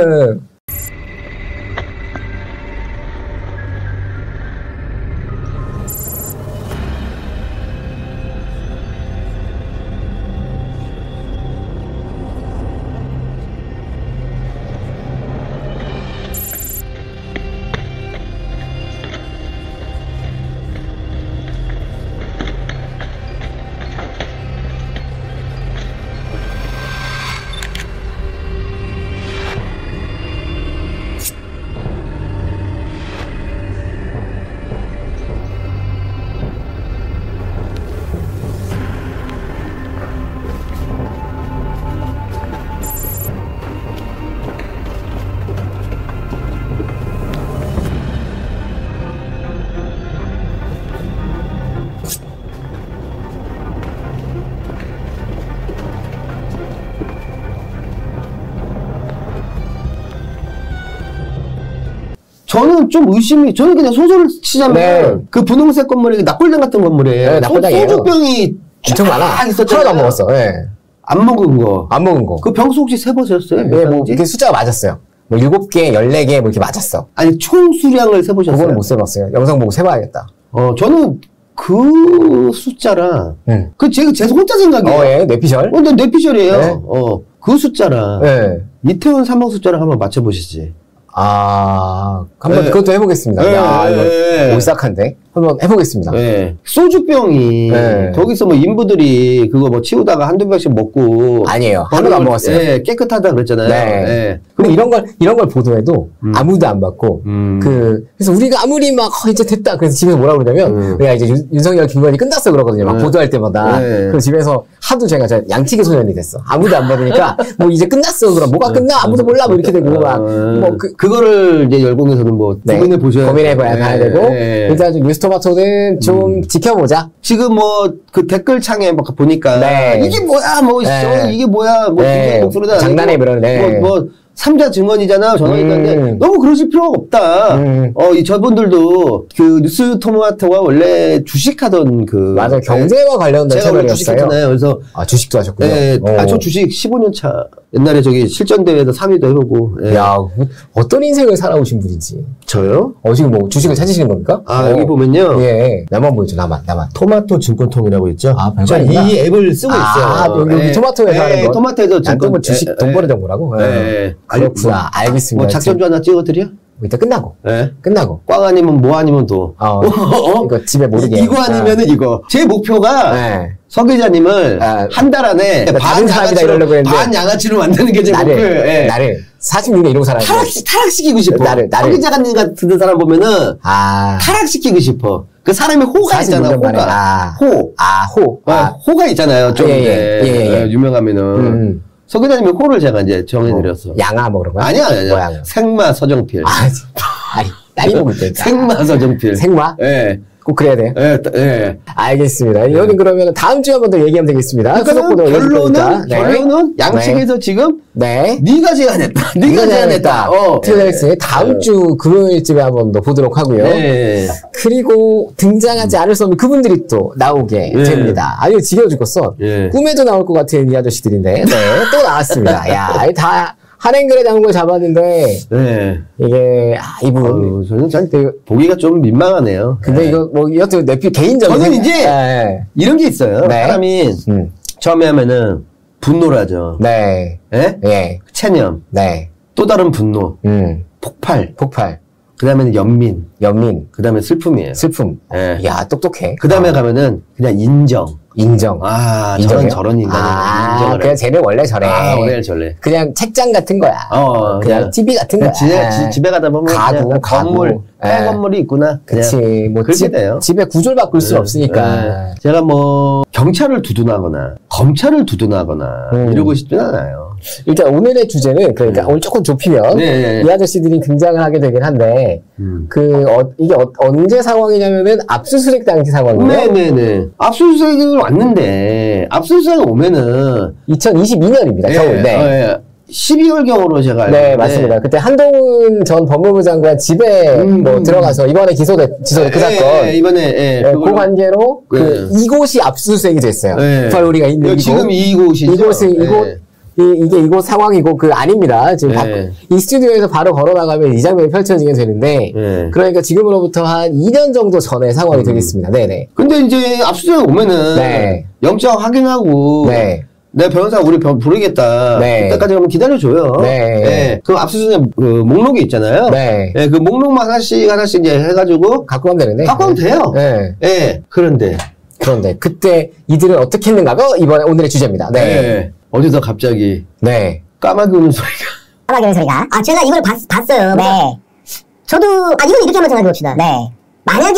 저는 좀 의심이, 저는 그냥 소설을 치자면 네. 그 분홍색 건물이 납골당 같은 건물이에요. 네, 납골당이에요. 소주병이 엄청 많아. 하나도 안 먹었어. 예. 안 먹은 거. 안 먹은 거. 그 병수 혹시 세보셨어요? 예, 뭐, 이렇게 숫자가 맞았어요. 뭐, 7개, 14개, 뭐, 이렇게 맞았어. 아니, 총 수량을 세보셨어요? 그거는 못 세봤어요. 영상 보고 세봐야겠다. 저는 그 숫자랑, 제 혼자 생각이에요. 예, 뇌피셜. 근데 뇌피셜이에요. 네. 그 숫자랑, 예. 이태원 3번 숫자랑 한번 맞춰보시지. 한번 네. 그것도 해보겠습니다. 네. 야, 네. 이거 오싹한데? 한번 해보겠습니다. 네. 소주병이, 네. 거기서 뭐 인부들이 그거 뭐 치우다가 한두 병씩 먹고. 아니에요. 하나도 안 먹었어요. 네, 깨끗하다 그랬잖아요. 네. 네. 근데 이런 걸 보도해도 아무도 안 받고, 그래서 우리가 아무리 막, 이제 됐다. 그래서 집에서 뭐라 그러냐면, 우리가 이제 윤석열, 김건희 끝났어 그러거든요. 막 보도할 때마다. 네. 그래서 집에서 하도 제가 양치기 소년이 됐어. 아무도 안 받으니까, 뭐 이제 끝났어. 그럼 뭐가 끝나? 아무도 몰라. 뭐 이렇게 되고, 막, 뭐 그거를 이제 열공에서는 뭐, 고민해 보셔야 고민해봐야 가야 되고, 네. 일단 좀 뉴스토마토는 좀 지켜보자. 지금 뭐, 그 댓글창에 막 보니까, 네. 이게 뭐야, 뭐, 네. 이게 뭐야, 뭐, 네. 목소리도 장난해 그러네. 뭐, 삼자 증언이잖아. 전화했는데 너무 그러실 필요가 없다. 이 저분들도 그 뉴스 토마토가 원래 주식하던 그 맞아, 경제와 관련된 제가 원래 채널이었어요. 주식했잖아요. 그래서 주식도 하셨군요. 네, 저 주식 15년 차. 옛날에 저기 실전 대회에서 3위도 해보고. 예. 야, 어떤 인생을 살아오신 분인지. 저요? 지금 뭐 주식을 찾으시는 겁니까? 여기 보면요. 예, 나만 보이죠, 나만. 토마토 증권통이라고 있죠. 별거 제가 아니구나. 이 앱을 쓰고 있어요. 여기 토마토에서 하는 거. 토마토에서 증권. 뭐 주식 돈 버는 정보라고? 네. 그렇구나. 알겠습니다. 뭐 작전주 하나 찍어드려? 이따 끝나고. 네. 끝나고. 꽝 아니면 뭐 아니면 도. 이거 집에 모르게. 이거 아니면은 이거. 제 목표가 서 기자님을 한 달 안에 반 양아치로 만드는 게 제 목표예요. 나를 46에 이러고 살아야 돼. 타락시키고 싶어. 서 기자님 같은 사람 보면은 타락시키고 싶어. 그 사람의 호가 있잖아. 호가 있잖아요. 좀 유명하면은. 서 기자님의 호를 제가 이제 정해드렸어. 양아 뭐 그런 거야? 아니야. 생마 서정필. 아니, 딸이 먹을 때. 생마 서정필. 생마? 예. 꼭 그래야 돼요? 예. 알겠습니다. 이거는 그러면 다음 주에 한 번 더 얘기하면 되겠습니다. 결론은 양측에서 지금 네가 제안했다. 네가 제안했다. TLX의 다음 주 금요일쯤에 한 번 더 보도록 하고요. 그리고 등장하지 않을 수 없는 그분들이 또 나오게 됩니다. 아유, 지겨워 죽겠어. 꿈에도 나올 것 같은 이 아저씨들인데 또 나왔습니다. 야, 다 한행글에 나온 걸 잡았는데 이게 이분 저는 잘 보기가 좀 민망하네요. 근데 이거 뭐 이것도 내 개인적인 저는 이제 이런 게 있어요. 사람이 처음에 하면은 분노를 하죠. 체념. 또 다른 분노. 폭발. 그 다음에는 연민. 그 다음에 슬픔이에요. 슬픔. 야, 똑똑해. 그 다음에 가면은 그냥 인정. 인정이요? 저런 인간이 인정을 그냥 쟤는 원래 저래. 원래 저래. 그냥 책장 같은 거야. 그냥 TV 같은 거야. 집에 가다 보면 건물, 건물이 있구나. 그치. 뭐 그렇게 돼요. 집에 구조를 바꿀 수 없으니까. 제가 뭐 경찰을 두둔하거나 검찰을 두둔하거나 이러고 싶진 않아요. 일단 오늘의 주제는 그러니까 오늘 조금 좁히면 이 아저씨들이 등장을 하게 되긴 한데 이게 언제 상황이냐면은 압수수색 당시 상황이에요. 압수수색을 왔는데 압수수색 오면은 2022년입니다. 겨울. 12월경으로 제가 알고 있는데. 맞습니다. 그때 한동훈 전 법무부 장관 집에 들어가서 이번에 기소된 그 사건. 이번에 그 관계로 이곳이 압수수색이 됐어요. 바로 우리가 있는 지금 이곳이죠. 이곳 상황이고 아닙니다. 지금 이 스튜디오에서 바로 걸어 나가면 이 장면이 펼쳐지게 되는데 그러니까 지금으로부터 한 2년 정도 전의 상황이 되겠습니다. 근데 이제 압수수색 오면은 영장 확인하고 내 변호사 우리 부르겠다. 그때까지 한번 기다려줘요. 그 압수수색 목록이 있잖아요. 그 목록만 하나씩 이제 해가지고 갖고 가면 되는데. 갖고 가면 돼요. 그런데 그때 이들은 어떻게 했는가가 오늘의 주제입니다. 어디서 갑자기 까마귀 우는 소리가. 제가 이걸 봤어요. 저도 이건 이렇게 한번 생각해 봅시다. 만약에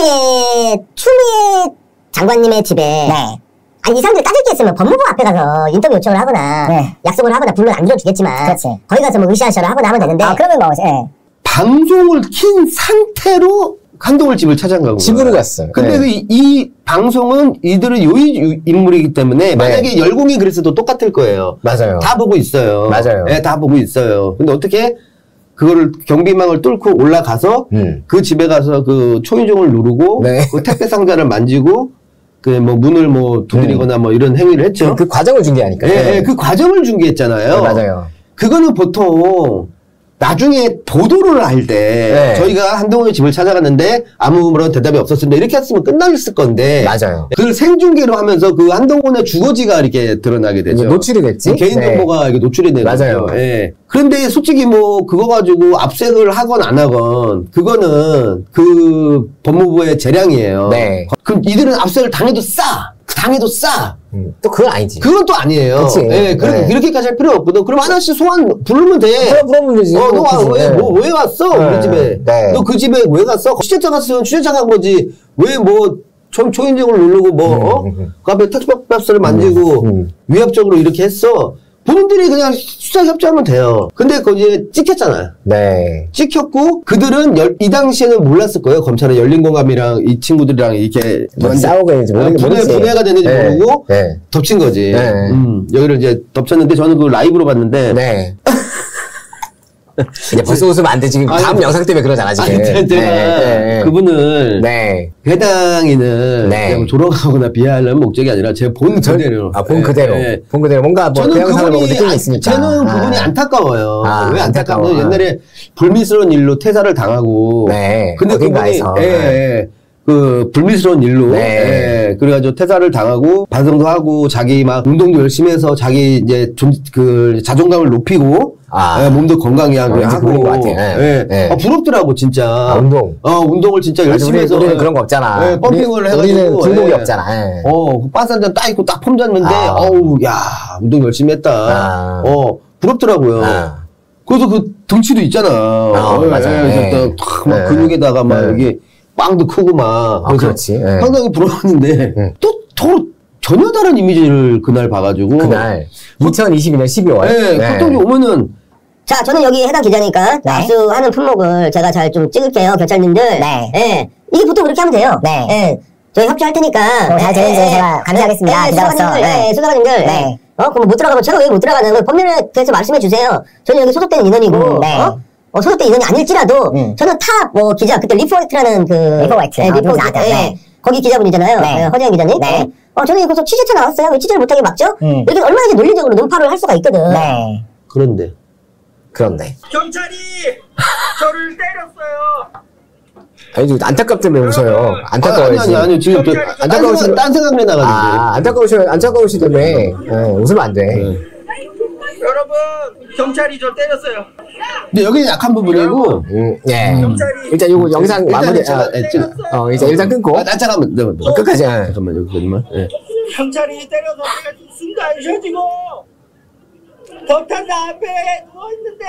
추미애 장관님의 집에 이 사람들 따질 게 있으면 법무부 앞에 가서 인터뷰 요청을 하거나 약속을 하거나 물론 안 들어주겠지만 거기 가서 뭐 의시하셔라 하거나 하면 되는데 그러면 뭐 방송을 킨 상태로 한동훈 집을 찾아간 거예요. 집으로 갔어요. 근데 이 방송은 이들은 요의 인물이기 때문에 만약에 열공이 그랬어도 똑같을 거예요. 맞아요. 다 보고 있어요. 맞아요. 다 보고 있어요. 근데 어떻게 그거를 경비망을 뚫고 올라가서 그 집에 가서 그 초인종을 누르고 네. 그 택배 상자를 만지고 그 뭐 문을 뭐 두드리거나 뭐 이런 행위를 했죠. 그 과정을 중개하니까. 예, 그 과정을 중개했잖아요. 네, 맞아요. 그거는 보통 나중에 보도를 할 때 네. 저희가 한동훈의 집을 찾아갔는데 아무런 대답이 없었습니다. 이렇게 했으면 끝났을 건데 맞아요. 그걸 생중계로 하면서 그 한동훈의 주거지가 이렇게 드러나게 되죠. 노출이 됐지. 개인정보가 이게 노출이 되는 맞아요. 거죠. 예. 그런데 솔직히 뭐 그거 가지고 압색을 하건 안 하건 그거는 그 법무부의 재량이에요. 네. 그럼 이들은 압색을 당해도 당해도 싸. 또 그건 아니지. 그건 또 아니에요. 그치. 예, 네. 그렇게까지 할 필요 없거든. 그럼 하나씩 소환 부르면 돼. 부르면 되지. 너 그치. 왜 왔어? 네. 우리 집에. 네. 너 그 집에 왜 갔어? 취재차 갔으면 취재차 간 거지. 왜 뭐 초인종을 누르고 뭐 그 앞에 택배박스를 만지고 위협적으로 이렇게 했어. 본인들이 그냥 수사 협조하면 돼요. 근데 거기에 찍혔잖아요. 네. 찍혔고 그들은 이 당시에는 몰랐을 거예요. 검찰은 열린공감이랑 이 친구들이랑 이렇게 뭐 싸우고 있는지 모르겠지. 분해가 됐는지 네. 모르고 네. 덮친 거지. 네. 여기를 이제 덮쳤는데 저는 그 라이브로 봤는데 네. 이제 벌써 웃으면 안 돼. 지금 아니, 다음 영상 때문에 그러잖아, 지금. 아니, 제가 네. 그분을 네. 해당인은 네. 그냥 조롱하거나 비하하는 목적이 아니라 제 본 그대로. 본 그대로. 네. 본 그대로. 뭔가 뭐 그 영상을 보고 느낌이 있으니까. 저는 그분이 안타까워요. 왜 안타까워. 안타까워요? 옛날에 불미스러운 일로 퇴사를 당하고. 네. 근데 그분이 어딘가에서. 그 불미스러운 일로 네. 그래가지고 퇴사를 당하고 반성도 하고 자기 막 운동도 열심히 해서 자기 이제 그 자존감을 높이고 몸도 건강히 하고 그런 것 같아요. 네. 네. 부럽더라고 진짜. 운동. 운동을 진짜 열심히 해서. 우리는 그런 거 없잖아. 네, 펌핑을 해가지고. 우리는 굴곡이 없잖아. 네. 바스 한 잔 딱 입고 딱 폼 잡는데 어우 야 운동 열심히 했다. 부럽더라고요. 그래서 그 등치도 있잖아. 맞아요. 네. 막 근육에다가 막 여기 빵도 크고 막. 그래서 그렇지. 네. 상당히 부러웠는데 또 전혀 다른 이미지를 그날 봐가지고. 그날 2022년 12월. 네. 카톡이 오면은. 자, 저는 여기 해당 기자니까 압수하는 품목을 제가 잘 좀 찍을게요, 경찰님들. 네. 예. 이게 보통 그렇게 하면 돼요. 네. 예. 저희 협조할 테니까. 잘 되는지 제가 감사하겠습니다. 기자로서. 수사관님들. 네. 그럼 못 들어가면 제가 왜 못 들어가는 걸 법률에 대해서 말씀해 주세요. 저는 여기 소속된 인원이고. 소속된 인원이 아닐지라도 저는 탑 기자 그때 리포트라는 리포트. 거기 기자분이잖아요. 네. 허재영 기자님. 네. 저는 여기서 취재차 나왔어요. 왜 취재를 못하게 막죠? 이렇게 얼마나 이제 논리적으로 논파를 할 수가 있거든. 네. 그런데. 경찰이 저를 때렸어요. 아니, 좀 안타깝다며 웃어요. 안타까워요. 아니, 지금 안타까우시면 딴 생각이 나가지고. 안타까우시다며. 웃으면 안 돼. 여러분, 경찰이 저 때렸어요. 근데 여기는 약한 부분이고. 예. 경찰이 일단 요거 영상 마무리, 이제 일단 끊고. 잠깐만. 끝까지. 잠깐만, 여기까지만. 예. 경찰이 때려서 내가 숨도 안 쉬어지고 덕탄 앞에 누워있는데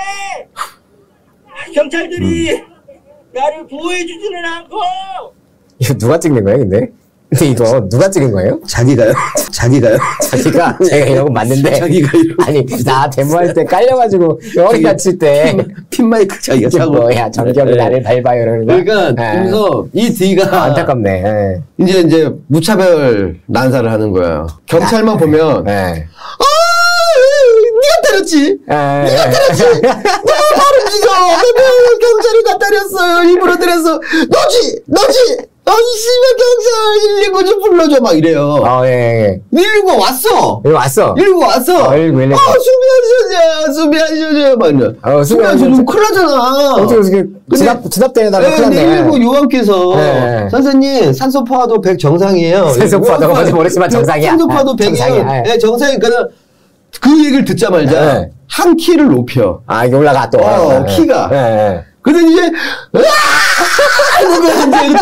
경찰들이 나를 보호해주지는 않고. 이거 누가 찍는 거야, 근데? 근데 이거 누가 찍은 거예요? 자기가 자기가 제가 이런 거 맞는데. 자기가 이러고. 아니, 나 데모할 때 깔려가지고 머리 다칠 때. 핀마이크 자기가 이게 차고. 뭐야, 정경이 나를 밟아요, 이러는 거. 그러니까, 그래서 이 뒤가. 안타깝네. 예. 이제 무차별 난사를 하는 거야. 경찰만 보면. 예. 네가 때렸지? 네가 때렸지? 바로 네가 경찰이 나 때렸어요. 입으로 때렸어. 너지? 이 씨발 경찰 119 좀 불러줘 막 이래요. 예. 119 왔어. 여기 왔어. 119 왔어. 119. 수비하셔야 막 이래. 수비하셔야 큰일 나잖아. 어떻게 진압대에다가 큰일 났네. 119 요원께서 네. 선생님 산소포화도 100 정상이에요. 산소포화도가 뭔지 모르지만 정상이야. 산소포화도 100이에요. 네, 정상이니까 그 얘기를 듣자마자 네. 한 키를 높여. 이게 올라가 또. 키가. 예. 근데 이제 이러고 이제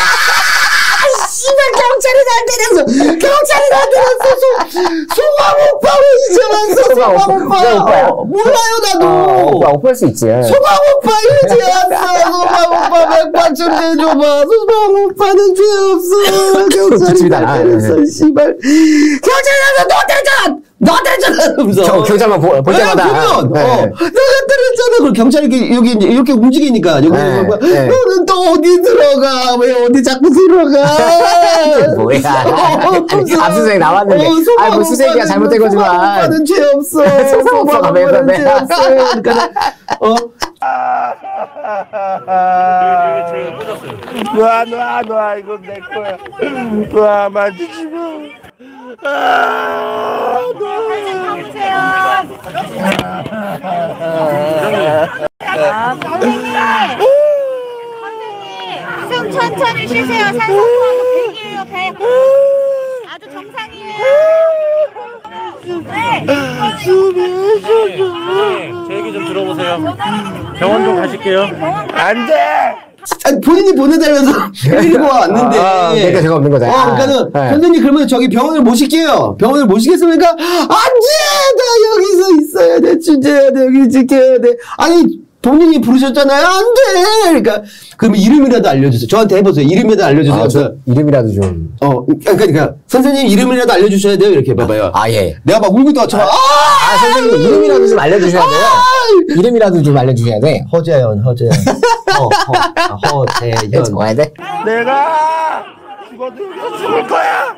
씨발 경찰이 나 때렸어. 소방 오빠로 이제 왔어. 소방 오빠. 몰라요 나도. 오빠일 수 있지. 소방 오빠 이제 왔어. 소방 오빠 맥박 좀 내줘봐. 소방 오빠는 죄 없어. 경찰이 나 때렸어. 씨발. 경찰이 너 때렸잖아. 경찰만 볼 때마다. 보면 너가 때렸잖아. 그럼 경찰이 여기 이제 이렇게 움직이니까 여기 너는 또 어디 들어가? 왜 어디 자꾸 들어가? 뭐야? 압수수색 나왔는데. 뭐 수색이야 잘못된 거지만. 오빠는 죄 없어. 소방 오빠가 왜 그러네. 죄 없어. 그러니까 놔, 이건 내 거야. 놔, 만지지 마. 숨 천천히 쉬세요. 산소포하고 100이에요, 100. 아주 정상이에요. 제 얘기 좀 들어보세요. 병원 좀 가실게요. 안 돼! 아니, 본인이 보내달라서 데리고 왔는데. 그러니까 제가 없는 거죠. 그러니까는 선생님 그러면 저기 병원을 모실게요. 병원을 모시겠습니까? 안 돼! 나 여기서 있어야 돼. 취재해야 돼. 여기 지켜야 돼. 아니, 본인이 부르셨잖아요. 안 돼! 그러니까, 그러면 이름이라도 알려주세요. 저한테 해보세요. 이름이라도 알려주세요. 이름이라도 좀. 그러니까, 선생님 이름이라도 알려주셔야 돼요. 이렇게 해봐봐요. 예. 내가 막 울고 있다가 선생님 이름이라도 좀 알려주셔야 돼요. 이름이라도 좀 알려주셔야 돼. 허재현. 허재현. 와야 돼? 내가 죽어도 죽을 거야.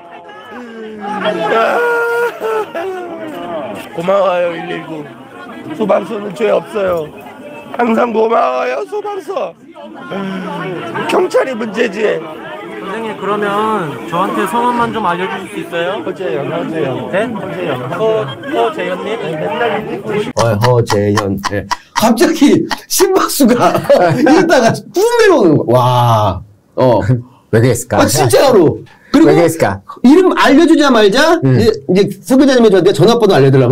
고마워요 119. 소방서는 죄 없어요. 항상 고마워요 소방서. 경찰이 문제지. 선생님 그러면 저한테 성함만 좀 알려주실 수 있어요? 허재현. 네? 허재현님? 맨날 읽고 허재현. 네. 갑자기 심박수가 이랬다가 쭉 내려오는 거. 와. 왜 그랬을까? 진짜로. 그리고 왜 그랬을까? 이름 알려주자 말자 이제 서교자님이 저한테 전화번호 알려달라고.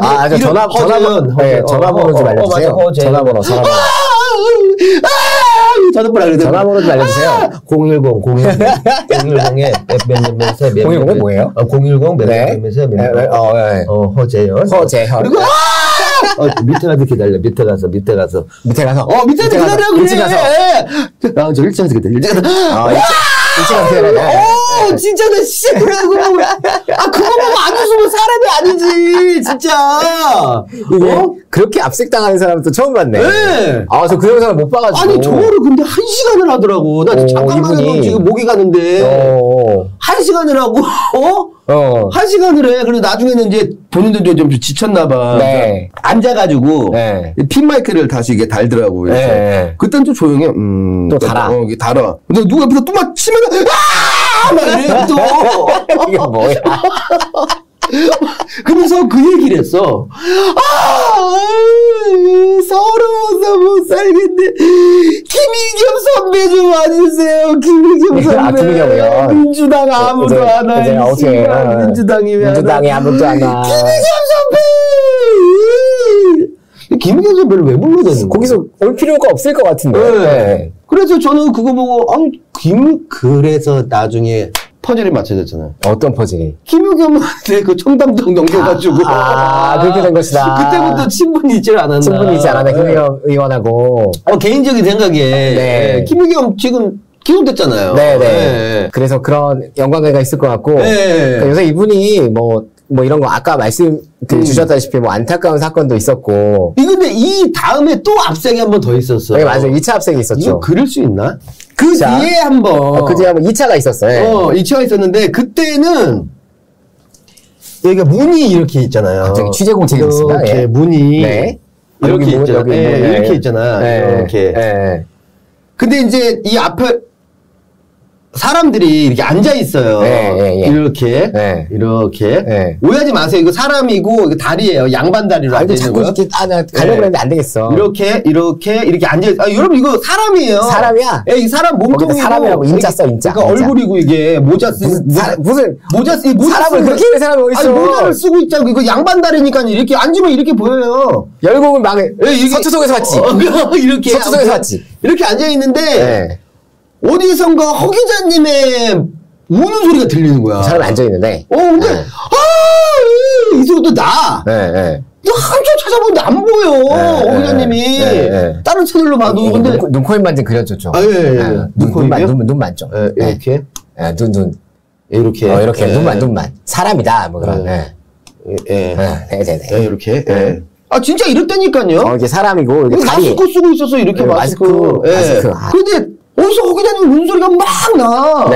전화번호 좀 알려주세요. 전화번호. 전화번호 알려주세요. 전화번호 좀 알려주세요. 010에 몇몇몇에 010은 뭐예요? 010 몇몇몇에 허재현. 그리고 밑에 가서 기다려. 밑에 가서. 밑에 가서 기다려. 일찍 가서. 저 일찍 가서 기다려. 일찍 가서. 일찍 가서 기다려. 진짜 나 씨. 그거 보면 안 웃으면 사람이 아니지. 진짜. 이게 그렇게 압색당하는 사람은 또 처음 봤네. 네. 저 그 영상을 못 봐가지고. 아니 저거를 근데 1시간을 하더라고. 나 잠깐만 해도 지금 목이 가는데 1시간을 하고 1시간을 해. 그래서 나중에는 이제 본인들도 좀 지쳤나봐. 네. 앉아가지고 핀 마이크를 다시 이게 달더라고. 그땐 좀 조용해. 또 달아. 이게 달아. 근데 누가 옆에서 또 막 치면 막 이래 또. 이게 뭐야? 그러면서 그 얘기를 했어. 서러워서 못 살겠네. 김일겸 선배 좀 와주세요. 김일겸 선배. 김일겸이요? 민주당 아무도 안 와. 민주당이 아무도 안 와. 김일겸 선배를 왜 불러야 되는 거야? 거기서 올 필요가 없을 것 같은데. 네. 그래서 저는 그거 보고 그래서 나중에 퍼즐이 맞춰졌잖아요. 어떤 퍼즐이? 김유겸한테 그 청담동 넘겨가지고. 그렇게 된 것이다. 그때부터 친분이 있질 않았나. 김유겸 의원하고. 개인적인 생각에. 김유겸 지금 기소됐잖아요. 네네. 그래서 그런 연관관계가 있을 것 같고. 그러니까 요새 이분이 뭐 이런 거 아까 말씀 주셨다시피 뭐 안타까운 사건도 있었고. 근데 이 다음에 또 압색이 한 번 더 있었어. 네, 맞아요. 2차 압색이 있었죠. 이거 그릴 수 있나? 그 뒤에 한 번. 그 뒤에 한 번 2차가 있었어요. 2차가 있었는데, 그때는, 여기가 문이 이렇게 있잖아요. 갑자기 취재공책이 있습니다. 이렇게 문이. 네. 이렇게 있잖아. 이렇게 있잖아. 이렇게. 근데 이제 이 앞에, 사람들이 이렇게 앉아 있어요. 이렇게. 오해하지 마세요. 이거 사람이고, 이거 다리예요. 양반 다리로 앉아 있는 거예요. 가려고 했는데 안 되겠어. 이렇게 앉아 있어요. 여러분, 이거 사람이에요. 사람이야? 이 사람 몸통이고. 사람이라고 인자 써, 인자. 그러니까 얼굴이고, 이게 모자 모자 사람을 그렇게 는 사람이 어딨어? 모자를 쓰고 있자고. 이거 양반 다리니까 이렇게 앉으면 이렇게 보여요. 열공은 망해. 서초동에서 왔지. 이렇게. 서초동에서 왔지. 이렇게 앉아 있는데. 어디선가 허 기자님의 우는 소리가 들리는 거야. 사람이 앉아있는데. 근데, 이 소리도 나. 한참 찾아보는데 안 보여. 허 기자님이. 다른 채널로 봐도. 근데. 눈, 코, 입만 좀 그려줘. 눈만 좀. 이렇게? 눈. 이렇게. 이렇게. 눈만. 사람이다. 뭐 그런. 이렇게. 진짜 이랬다니까요. 이게 사람이고, 이게 다리. 마스크 쓰고 있었어, 이렇게 마스크. 근데, 어디서 허 기자님 우는 소리가 막 나.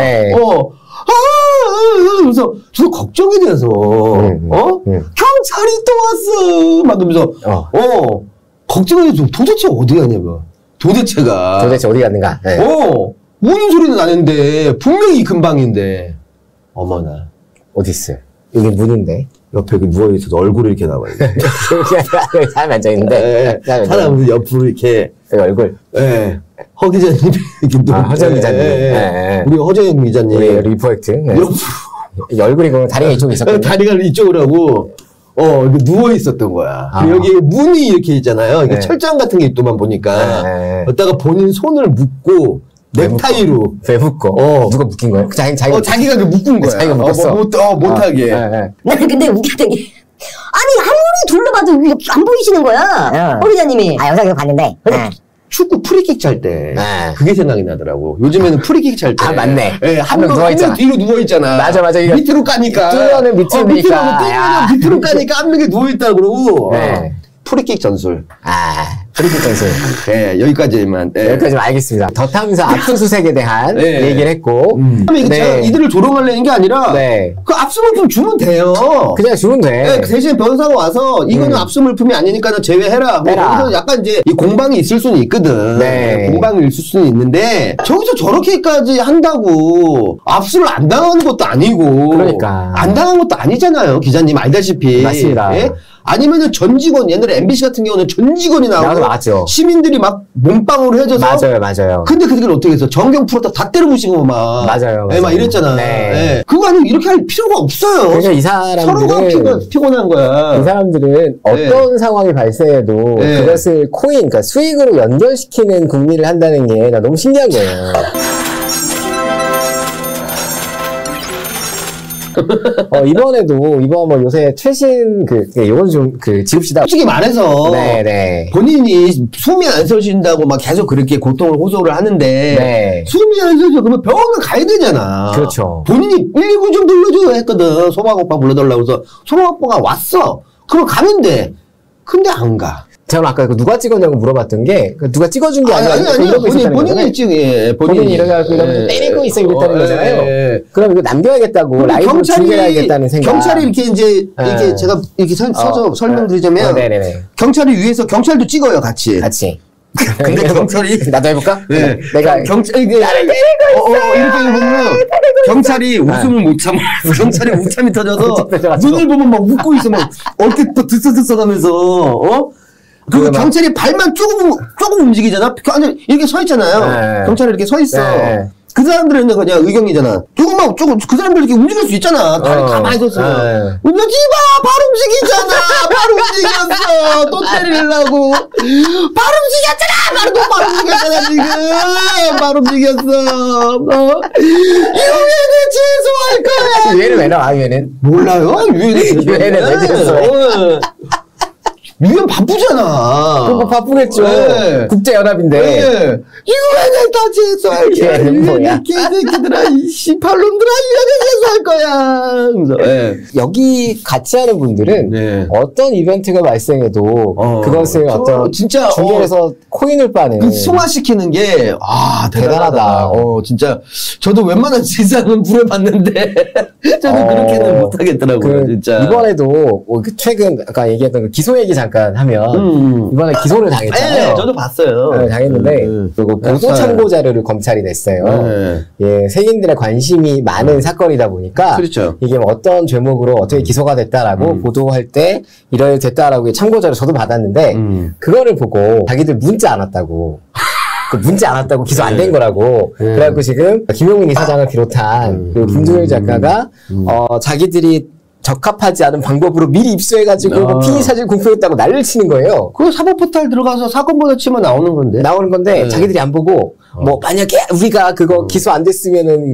그래서 저도 걱정이 돼서, 경찰이 또 왔어. 막 그러면서, 걱정이 도대체 어디 갔냐고. 도대체가. 도대체 어디 갔는가? 네. 우는 소리는 나는데 분명히 근방인데. 어머나. 어디 있어요? 여기 문인데. 옆에 누워 있어서 얼굴이 이렇게 나와요. 사람이 앉아 있는데. 사람은 옆으로 이렇게. 여기 얼굴. 네. 허 기자님 이렇게 누워. 허정 기자님. 네. 우리 허정 기자님. 우리 리포액트. 네. 얼굴이 그러면 다리가 이쪽에 있었거든요. 다리가 이쪽으로 하고. 이렇게 누워 있었던 거야. 여기 문이 이렇게 있잖아요. 이게 철장 같은 게 있더만 보니까. 여기다가 본인 손을 묶고, 넥타이로. 왜 묶어? 누가 묶인 거예요? 자기가 묶은 거야. 자기가 묶었어. 못하게. 나는 근데 웃겼던 게, 아니, 아무리 둘러봐도 안 보이시는 거야. 허 기자님이. 영상 이거 봤는데. 축구 프리킥 찰 때 그게 생각이 나더라고. 요즘에는 프리킥 찰 때. 맞네. 네, 한 명 누워있잖아. 뒤로 누워있잖아. 맞아. 밑으로 까니까. 뚫으면 밑으로 까니까 한 명이 누워있다 그러고. 프리킥 전술. 프리킥 전술. 네, 여기까지만. 여기까지만 알겠습니다. 더 타면서 압수수색에 대한 얘기를 했고. 제가 이들을 조롱하려는 게 아니라. 그 압수물품 주면 돼요. 그냥 주면 돼. 대신 변호사가 와서 이거는 압수물품이 아니니까 제외해라. 여기서 약간 이제 이 공방이 있을 수는 있거든. 공방이 있을 수는 있는데 저기서 저렇게까지 한다고 압수를 안 당하는 것도 아니고. 그러니까. 안 당한 것도 아니잖아요. 기자님 알다시피. 맞습니다. 아니면은 전 직원, 옛날에 MBC 같은 경우는 전 직원이 나오고 맞죠. 시민들이 막 몸빵으로 해줘서 맞아요. 근데 그들 어떻게 해서 정경 풀었다 다 때려부시고 막 맞아요. 막 이랬잖아. 그거 아니면 이렇게 할 필요가 없어요. 그러니까 이 사람들은 서로가 피곤한 거야. 이 사람들은 어떤 상황이 발생해도 그것을 그러니까 수익으로 연결시키는 국리를 한다는 게 나 너무 신기한 거예요. 이번 뭐 요새 최신 요건 좀 지읍시다. 솔직히 말해서 본인이 숨이 안 쉬신다고 막 계속 그렇게 고통을 호소를 하는데 숨이 안 쉬죠. 그러면 병원을 가야 되잖아. 그렇죠. 본인이 119 좀 불러줘야 했거든. 소방 오빠 불러달라고 해서 소방 오빠가 왔어. 그럼 가면 돼. 근데 안 가. 제가 아까 누가 찍었냐고 물어봤던 게 누가 찍어준 게 아니라 본인이 찍 본인이 이래가지고 때리고 있어 이랬다는 거잖아요. 그럼 이거 남겨야겠다고 라이브로 중계해야겠다는 생각. 경찰이 이렇게 이제 이렇게 제가 이렇게 설명드리자면 경찰이 위에서 경찰도 찍어요 같이. 근데 경찰이 나도 해볼까? 내가 경찰이 이렇게 보면 경찰이 웃음을 못 참아. 경찰이 웃음이 터져서 눈을 보면 막 웃고 있어 막 어깨 또 들썩들썩하면서 그 경찰이 발만 조금 움직이잖아. 이렇게 서 있잖아요. 경찰이 이렇게 서 있어. 그 사람들은 그냥 의경이잖아. 조금 그 사람들 이렇게 움직일 수 있잖아. 가만히 섰어. 움직이지 마! 바로 움직이잖아! 바로 움직였어! 또 때리려고. 바로 움직였잖아! 바로 움직였잖아, 지금! 바로 움직였어. 유엔에 제소할 거야! 유엔은 왜 나와, 유엔은? 몰라요? 유엔은 왜 제소해? 유엔 바쁘잖아. 그럼 바쁘겠죠. 국제연합인데. 유엔에 다 제소할 거야. 뭐야? 개새끼들아, 이 씨발놈들아, 유엔에 제소할 거야. 그래서, 여기 같이 하는 분들은 어떤 이벤트가 발생해도 그것을 어떤 진짜 중계에서 코인을 빠는 그 승화시키는 게 대단하다. 진짜 저도 웬만한 세상은 부려봤는데 저는 그렇게는 못하겠더라고요. 진짜 이번에도 최근 아까 얘기했던 그 기소 얘기 잠깐 하면 이번에 기소를 당했잖아요. 저도 봤어요. 당했는데 그리고 보도 참고 자료를 검찰이 냈어요. 세계인들의 관심이 많은 사건이다 보니까 이게 어떤 죄목으로 어떻게 기소가 됐다라고 보도할 때 이래 됐다라고 참고 자료 저도 받았는데 그거를 보고 자기들 문자 안 왔다고. 문자 안 왔다고 기소 안 된 거라고. 그래갖고 지금 김용민 이사장을 비롯한 그리고 김두열 작가가 자기들이 적합하지 않은 방법으로 미리 입수해가지고 뭐 피의 사실 공표했다고 난리를 치는 거예요. 그거 사법포탈 들어가서 사건번호 치면 나오는 건데 자기들이 안 보고 뭐 만약에 우리가 그거 기소 안 됐으면은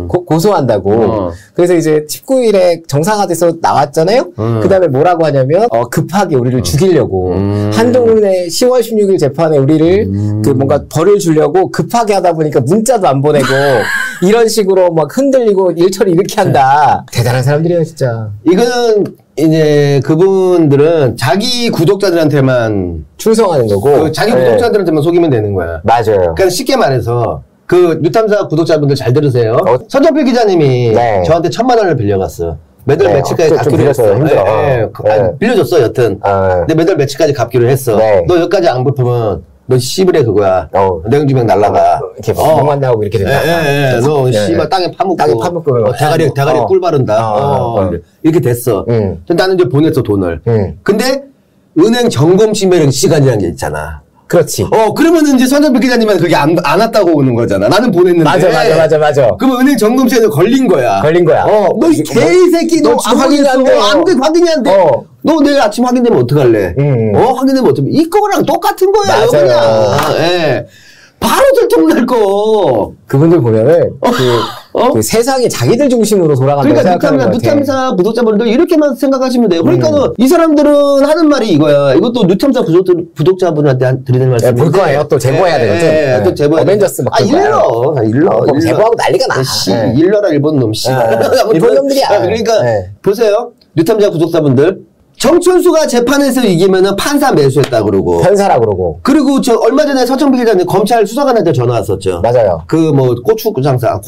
고소한다고. 그래서 이제 19일에 정상화돼서 나왔잖아요. 그 다음에 뭐라고 하냐면 급하게 우리를 죽이려고 한동훈의 10월 16일 재판에 우리를 뭔가 벌을 주려고 급하게 하다 보니까 문자도 안 보내고 이런 식으로 막 흔들리고 일처리 이렇게 한다. 대단한 사람들이에요 진짜. 이거는 이제 그분들은 자기 구독자들한테만 충성하는 거고 자기 구독자들한테만 속이면 되는 거야. 맞아요. 그러니까 쉽게 말해서 그 뉴탐사 구독자분들 잘 들으세요. 서정필 기자님이 저한테 1,000만 원을 빌려갔어. 매달 며칠까지 갚기로 했어. 힘들어. 빌려줬어, 여튼. 근데 매달 며칠까지 갚기로 했어. 너 여기까지 안 갚으면 너 씨부레 그거야. 내용주명 날라가. 이렇게 목 만나고 이렇게 된다. 너 씨발 땅에 파묻고. 대가리 꿀 바른다. 이렇게 됐어. 나는 이제 보냈어, 돈을. 근데 은행 점검 시간이라는 게 있잖아. 그렇지. 그러면은 이제 손정필 기자님은 그게 안 왔다고 오는 거잖아. 나는 보냈는데. 맞아. 그러면 은행 점검 시간에 걸린 거야. 너 이 개새끼, 너 확인이 안 돼. 확인이 안 돼. 너 내일 아침 확인되면 어떡할래? 확인되면 어떡해? 이거랑 똑같은 거예요, 그냥. 예. 바로 들통날 거. 그분들 보면은 그 세상이 자기들 중심으로 돌아간다고 생각하는 것 같아. 뉴탐사 구독자분들 이렇게만 생각하시면 돼요. 그러니까는 이 사람들은 하는 말이 이거야. 이것도 뉴탐사 구독자분한테 드리는 말씀인데. 볼 거예요. 또 제보해야 되거든. 또 제보해야 돼. 어벤져스 막 일러. 제보하고 난리가 나. 일러라 일본 놈 씨. 일본 놈들이야. 그러니까 보세요. 뉴탐사 구독자분들. 정춘수가 재판에서 이기면은 판사 매수했다 그러고. 편사라 그러고. 그리고 얼마 전에 서청필 기자님 검찰 수사관한테 전화 왔었죠. 맞아요. 고추 장사.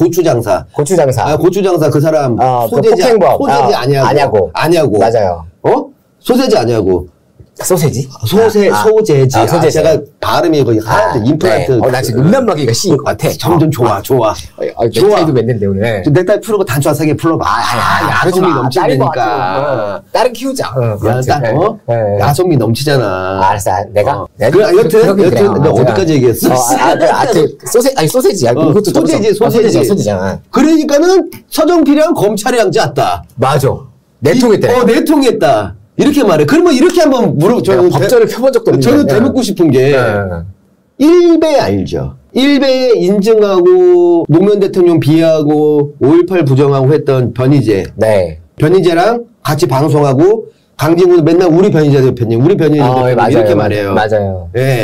그 사람 소재지 아니냐고. 맞아요. 소재지 아니냐고. 소세지? 소재지. 제가 발음이 거의 하나도 임플란트. 나 지금 음란마귀가 씌인 것 같아. 점점 좋아. 넥타이도 맸는데 오늘. 넥타이 풀고 단추하게 풀어봐. 야성미 넘치니까. 딸은 키우자. 야성미 넘치잖아. 알았어. 내가? 여튼 너 어디까지 얘기했어? 소세지야. 소세지잖아. 그러니까는 서정필이랑 검찰이랑 짰다. 맞아. 내통했대. 내통했다. 이렇게 말해. 그러면 이렇게 한번 저는 법전을 펴본 적도 없는데. 저는 대묻고 싶은 게 일베 알죠? 일베 인증하고 노무현 대통령 비하하고 5.18 부정하고 했던 변희재. 변희재랑 같이 방송하고 강진구는 맨날 우리 변희재 대표님 이렇게 말해요. 맞아요.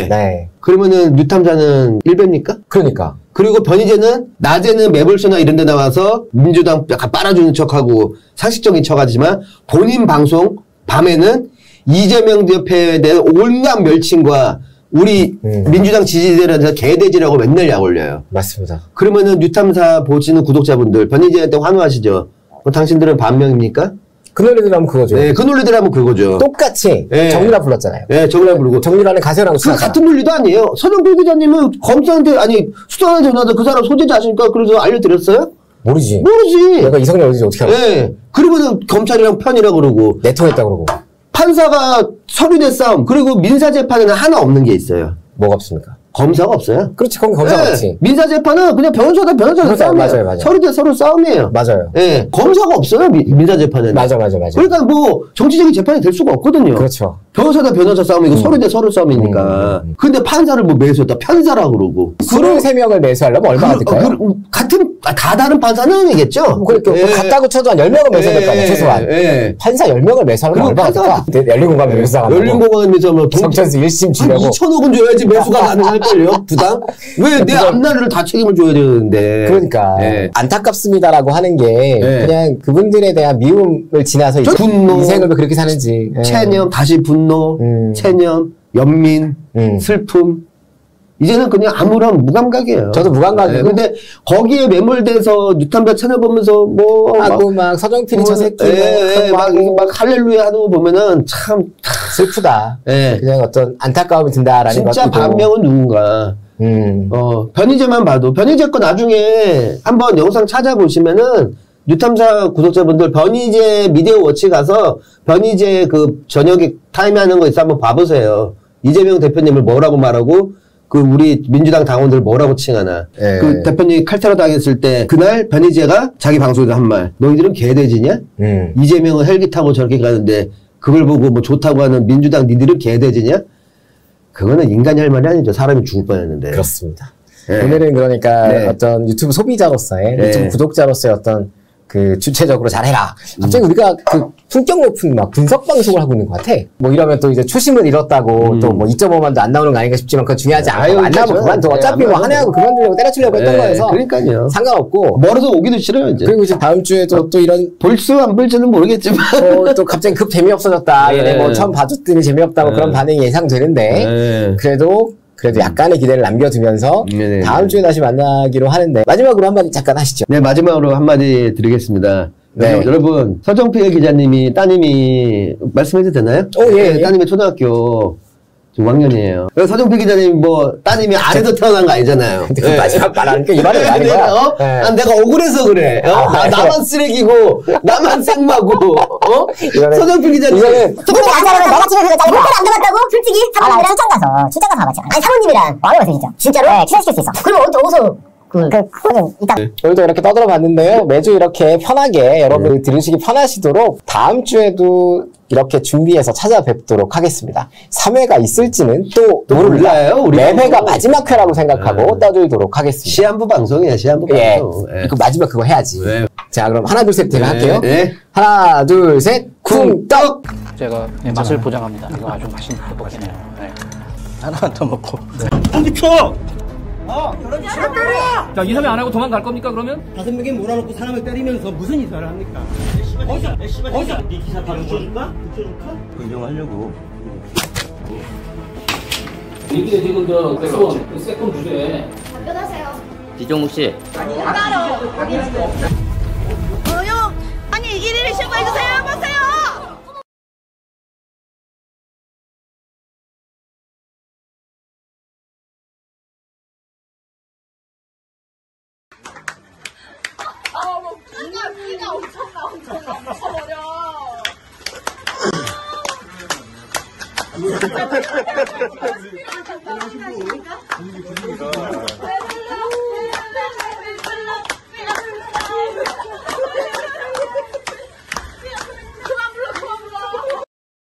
그러면은 뉴탐사는 일베입니까? 그러니까. 그리고 변희재는 낮에는 매불쇼나 이런 데 나와서 민주당 약간 빨아주는 척하고 상식적인 척하지만 본인 방송 밤에는 이재명 대표에 대한 온갖 멸칭과 우리 민주당 지지자들한테 개돼지라고 맨날 약 올려요. 맞습니다. 그러면은 뉴탐사 보시는 구독자분들 변희재한테 환호하시죠. 당신들은 반명입니까? 그 논리들 하면 그거죠. 그 논리들 하면 그거죠. 똑같이 정유라 불렀잖아요. 정유라 부르고. 정유라는 가세랑 그 같은 논리도 아니에요. 서정필 기자님은 검사한테 수사관한테 전화도 그 사람 소재지 아십니까? 그래서 알려드렸어요? 모르지. 내가 이성렬 어디지 어떻게 알아? 그리고는 검찰이랑 편이라 그러고. 내통했다 그러고. 판사가 서류대 싸움. 그리고 민사재판에는 하나 없는 게 있어요. 뭐가 없습니까? 검사가 없어요. 그렇지, 검사가 없지. 민사재판은 그냥 변호사가 싸움이에요. 맞아요. 서류대 서로 싸움이에요. 맞아요. 검사가 없어요, 민사재판에는. 맞아. 그러니까 뭐 정치적인 재판이 될 수가 없거든요. 그렇죠. 변호사 싸움이고 서류대 서로 싸움이니까. 근데 판사를 뭐 매수했다. 편사라 그러고. 23명을 매수하려면 얼마가 들까요? 다 다른 판사는 이겠죠. 같다고 쳐도 한 10명을 매수해야 될 거 아니야, 최소한. 판사 10명을 매수하려면 얼마가 들까? 열린공감 매수사가. 열린공감에서 뭐 성천수 1심 주려고. 2천억은 줘야지 매수가 가능할걸요, 부당? 왜 내 앞날을 다 책임을 져야 되는데. 그러니까. 안타깝습니다라고 하는 게 그냥 그분들에 대한 미움을 지나서 분노. 인생을 왜 그렇게 사는지. 체념, 다시 분노, 체념, 연민, 슬픔. 이제는 그냥 아무런 무감각이에요. 저도 무감각이고. 근데 거기에 매몰돼서 뉴탐사 채널 보면서 하고 막 서정필이 저 새끼 막 할렐루야 하는 거 보면은 참 슬프다. 그냥 어떤 안타까움이 든다라는 것 진짜 반명은 누군가. 변희재만 봐도 변희재 거 나중에 한번 영상 찾아보시면은 뉴탐사 구독자분들 변희재 미디어 워치 가서 변희재 그 저녁에 타임에 하는 거 있어 한번 봐보세요. 이재명 대표님을 뭐라고 말하고 그 우리 민주당 당원들 뭐라고 칭하나. 그 대표님이 칼퇴로 당했을 때 그날 변희재가 자기 방송에서 한 말. 너희들은 개돼지냐? 이재명은 헬기 타고 저렇게 가는데 그걸 보고 뭐 좋다고 하는 민주당 니들은 개돼지냐? 그거는 인간이 할 말이 아니죠. 사람이 죽을 뻔했는데. 그렇습니다. 오늘은 그러니까 어떤 유튜브 소비자로서의 유튜브 구독자로서의 어떤 그 주체적으로 잘해라. 갑자기 우리가 그 품격 높은 막 분석 방송을 하고 있는 것 같아. 뭐 이러면 또 이제 초심을 잃었다고 또 뭐 2.5만도 안 나오는 거 아닌가 싶지만 그건 중요하지 않고 안 나오면 그만둬. 어차피 뭐 한 해하고 그만두려고 때려치려고 했던 거여서 그러니까요. 상관없고 멀어서 오기도 싫어요 이제. 그리고 이제 다음 주에도 또 이런 볼수 안 볼지는 모르겠지만 또 갑자기 급 재미없어졌다. 얘네 뭐 처음 봐줬더니 재미없다고 그런 반응이 예상되는데 그래도 약간의 기대를 남겨두면서 다음 주에 다시 만나기로 하는데 마지막으로 한마디 잠깐 하시죠. 네, 마지막으로 한마디 드리겠습니다. 네. 여러분, 서정필 기자님이, 따님이, 말씀해도 되나요? 예. 따님이 초등학교 5학년이에요. 그래서 서정필 기자님 따님이 아래도 태어난 거 아니잖아요. 근데 그 마지막 말하니까 이 말이 아닌 거야. 난 내가 억울해서 그래. 나만 쓰레기고, 나만 생마고, 서정필 기자님. 기분이 안 나면 내가 집에서 자기 목표를 안 담았다고? 솔직히 사모님이랑 출장 가서 가봤지. 아니 사모님이랑 마음에 봤어 진짜. 진짜로? 네, 친해질 수 있어. 그럼 어디서 그거는 이따. 오늘도 이렇게 떠들어 봤는데요. 매주 이렇게 편하게 여러분들이 들으시기 편하시도록 다음 주에도 이렇게 준비해서 찾아뵙도록 하겠습니다. 3회가 있을지는 또 몰라요. 우리 매회가 마지막 회라고 생각하고 떠들도록 하겠습니다. 시한부 방송이야, 시한부 방송. 그 마지막 그거 해야지. 자, 그럼 하나, 둘, 셋 제가 할게요. 네. 하나, 둘, 셋, 쿵떡! 제가 맛을 보장합니다. 이거 아주 맛있는 떡볶이네요. 네. 하나만 더 먹고. 비켜! 자, 이사회 안 하고 도망갈 겁니까, 그러면? 5명이 몰아놓고 사람을 때리면서 무슨 이사를 합니까? 거기서 네 기사 다 붙여줄까? 인정하려고. 이게 지금 세컨 주제. 답변하세요. 이종묵 씨. 아니, 1일 신고해주세요. 보세요. 피가 엄청 넘쳐버려.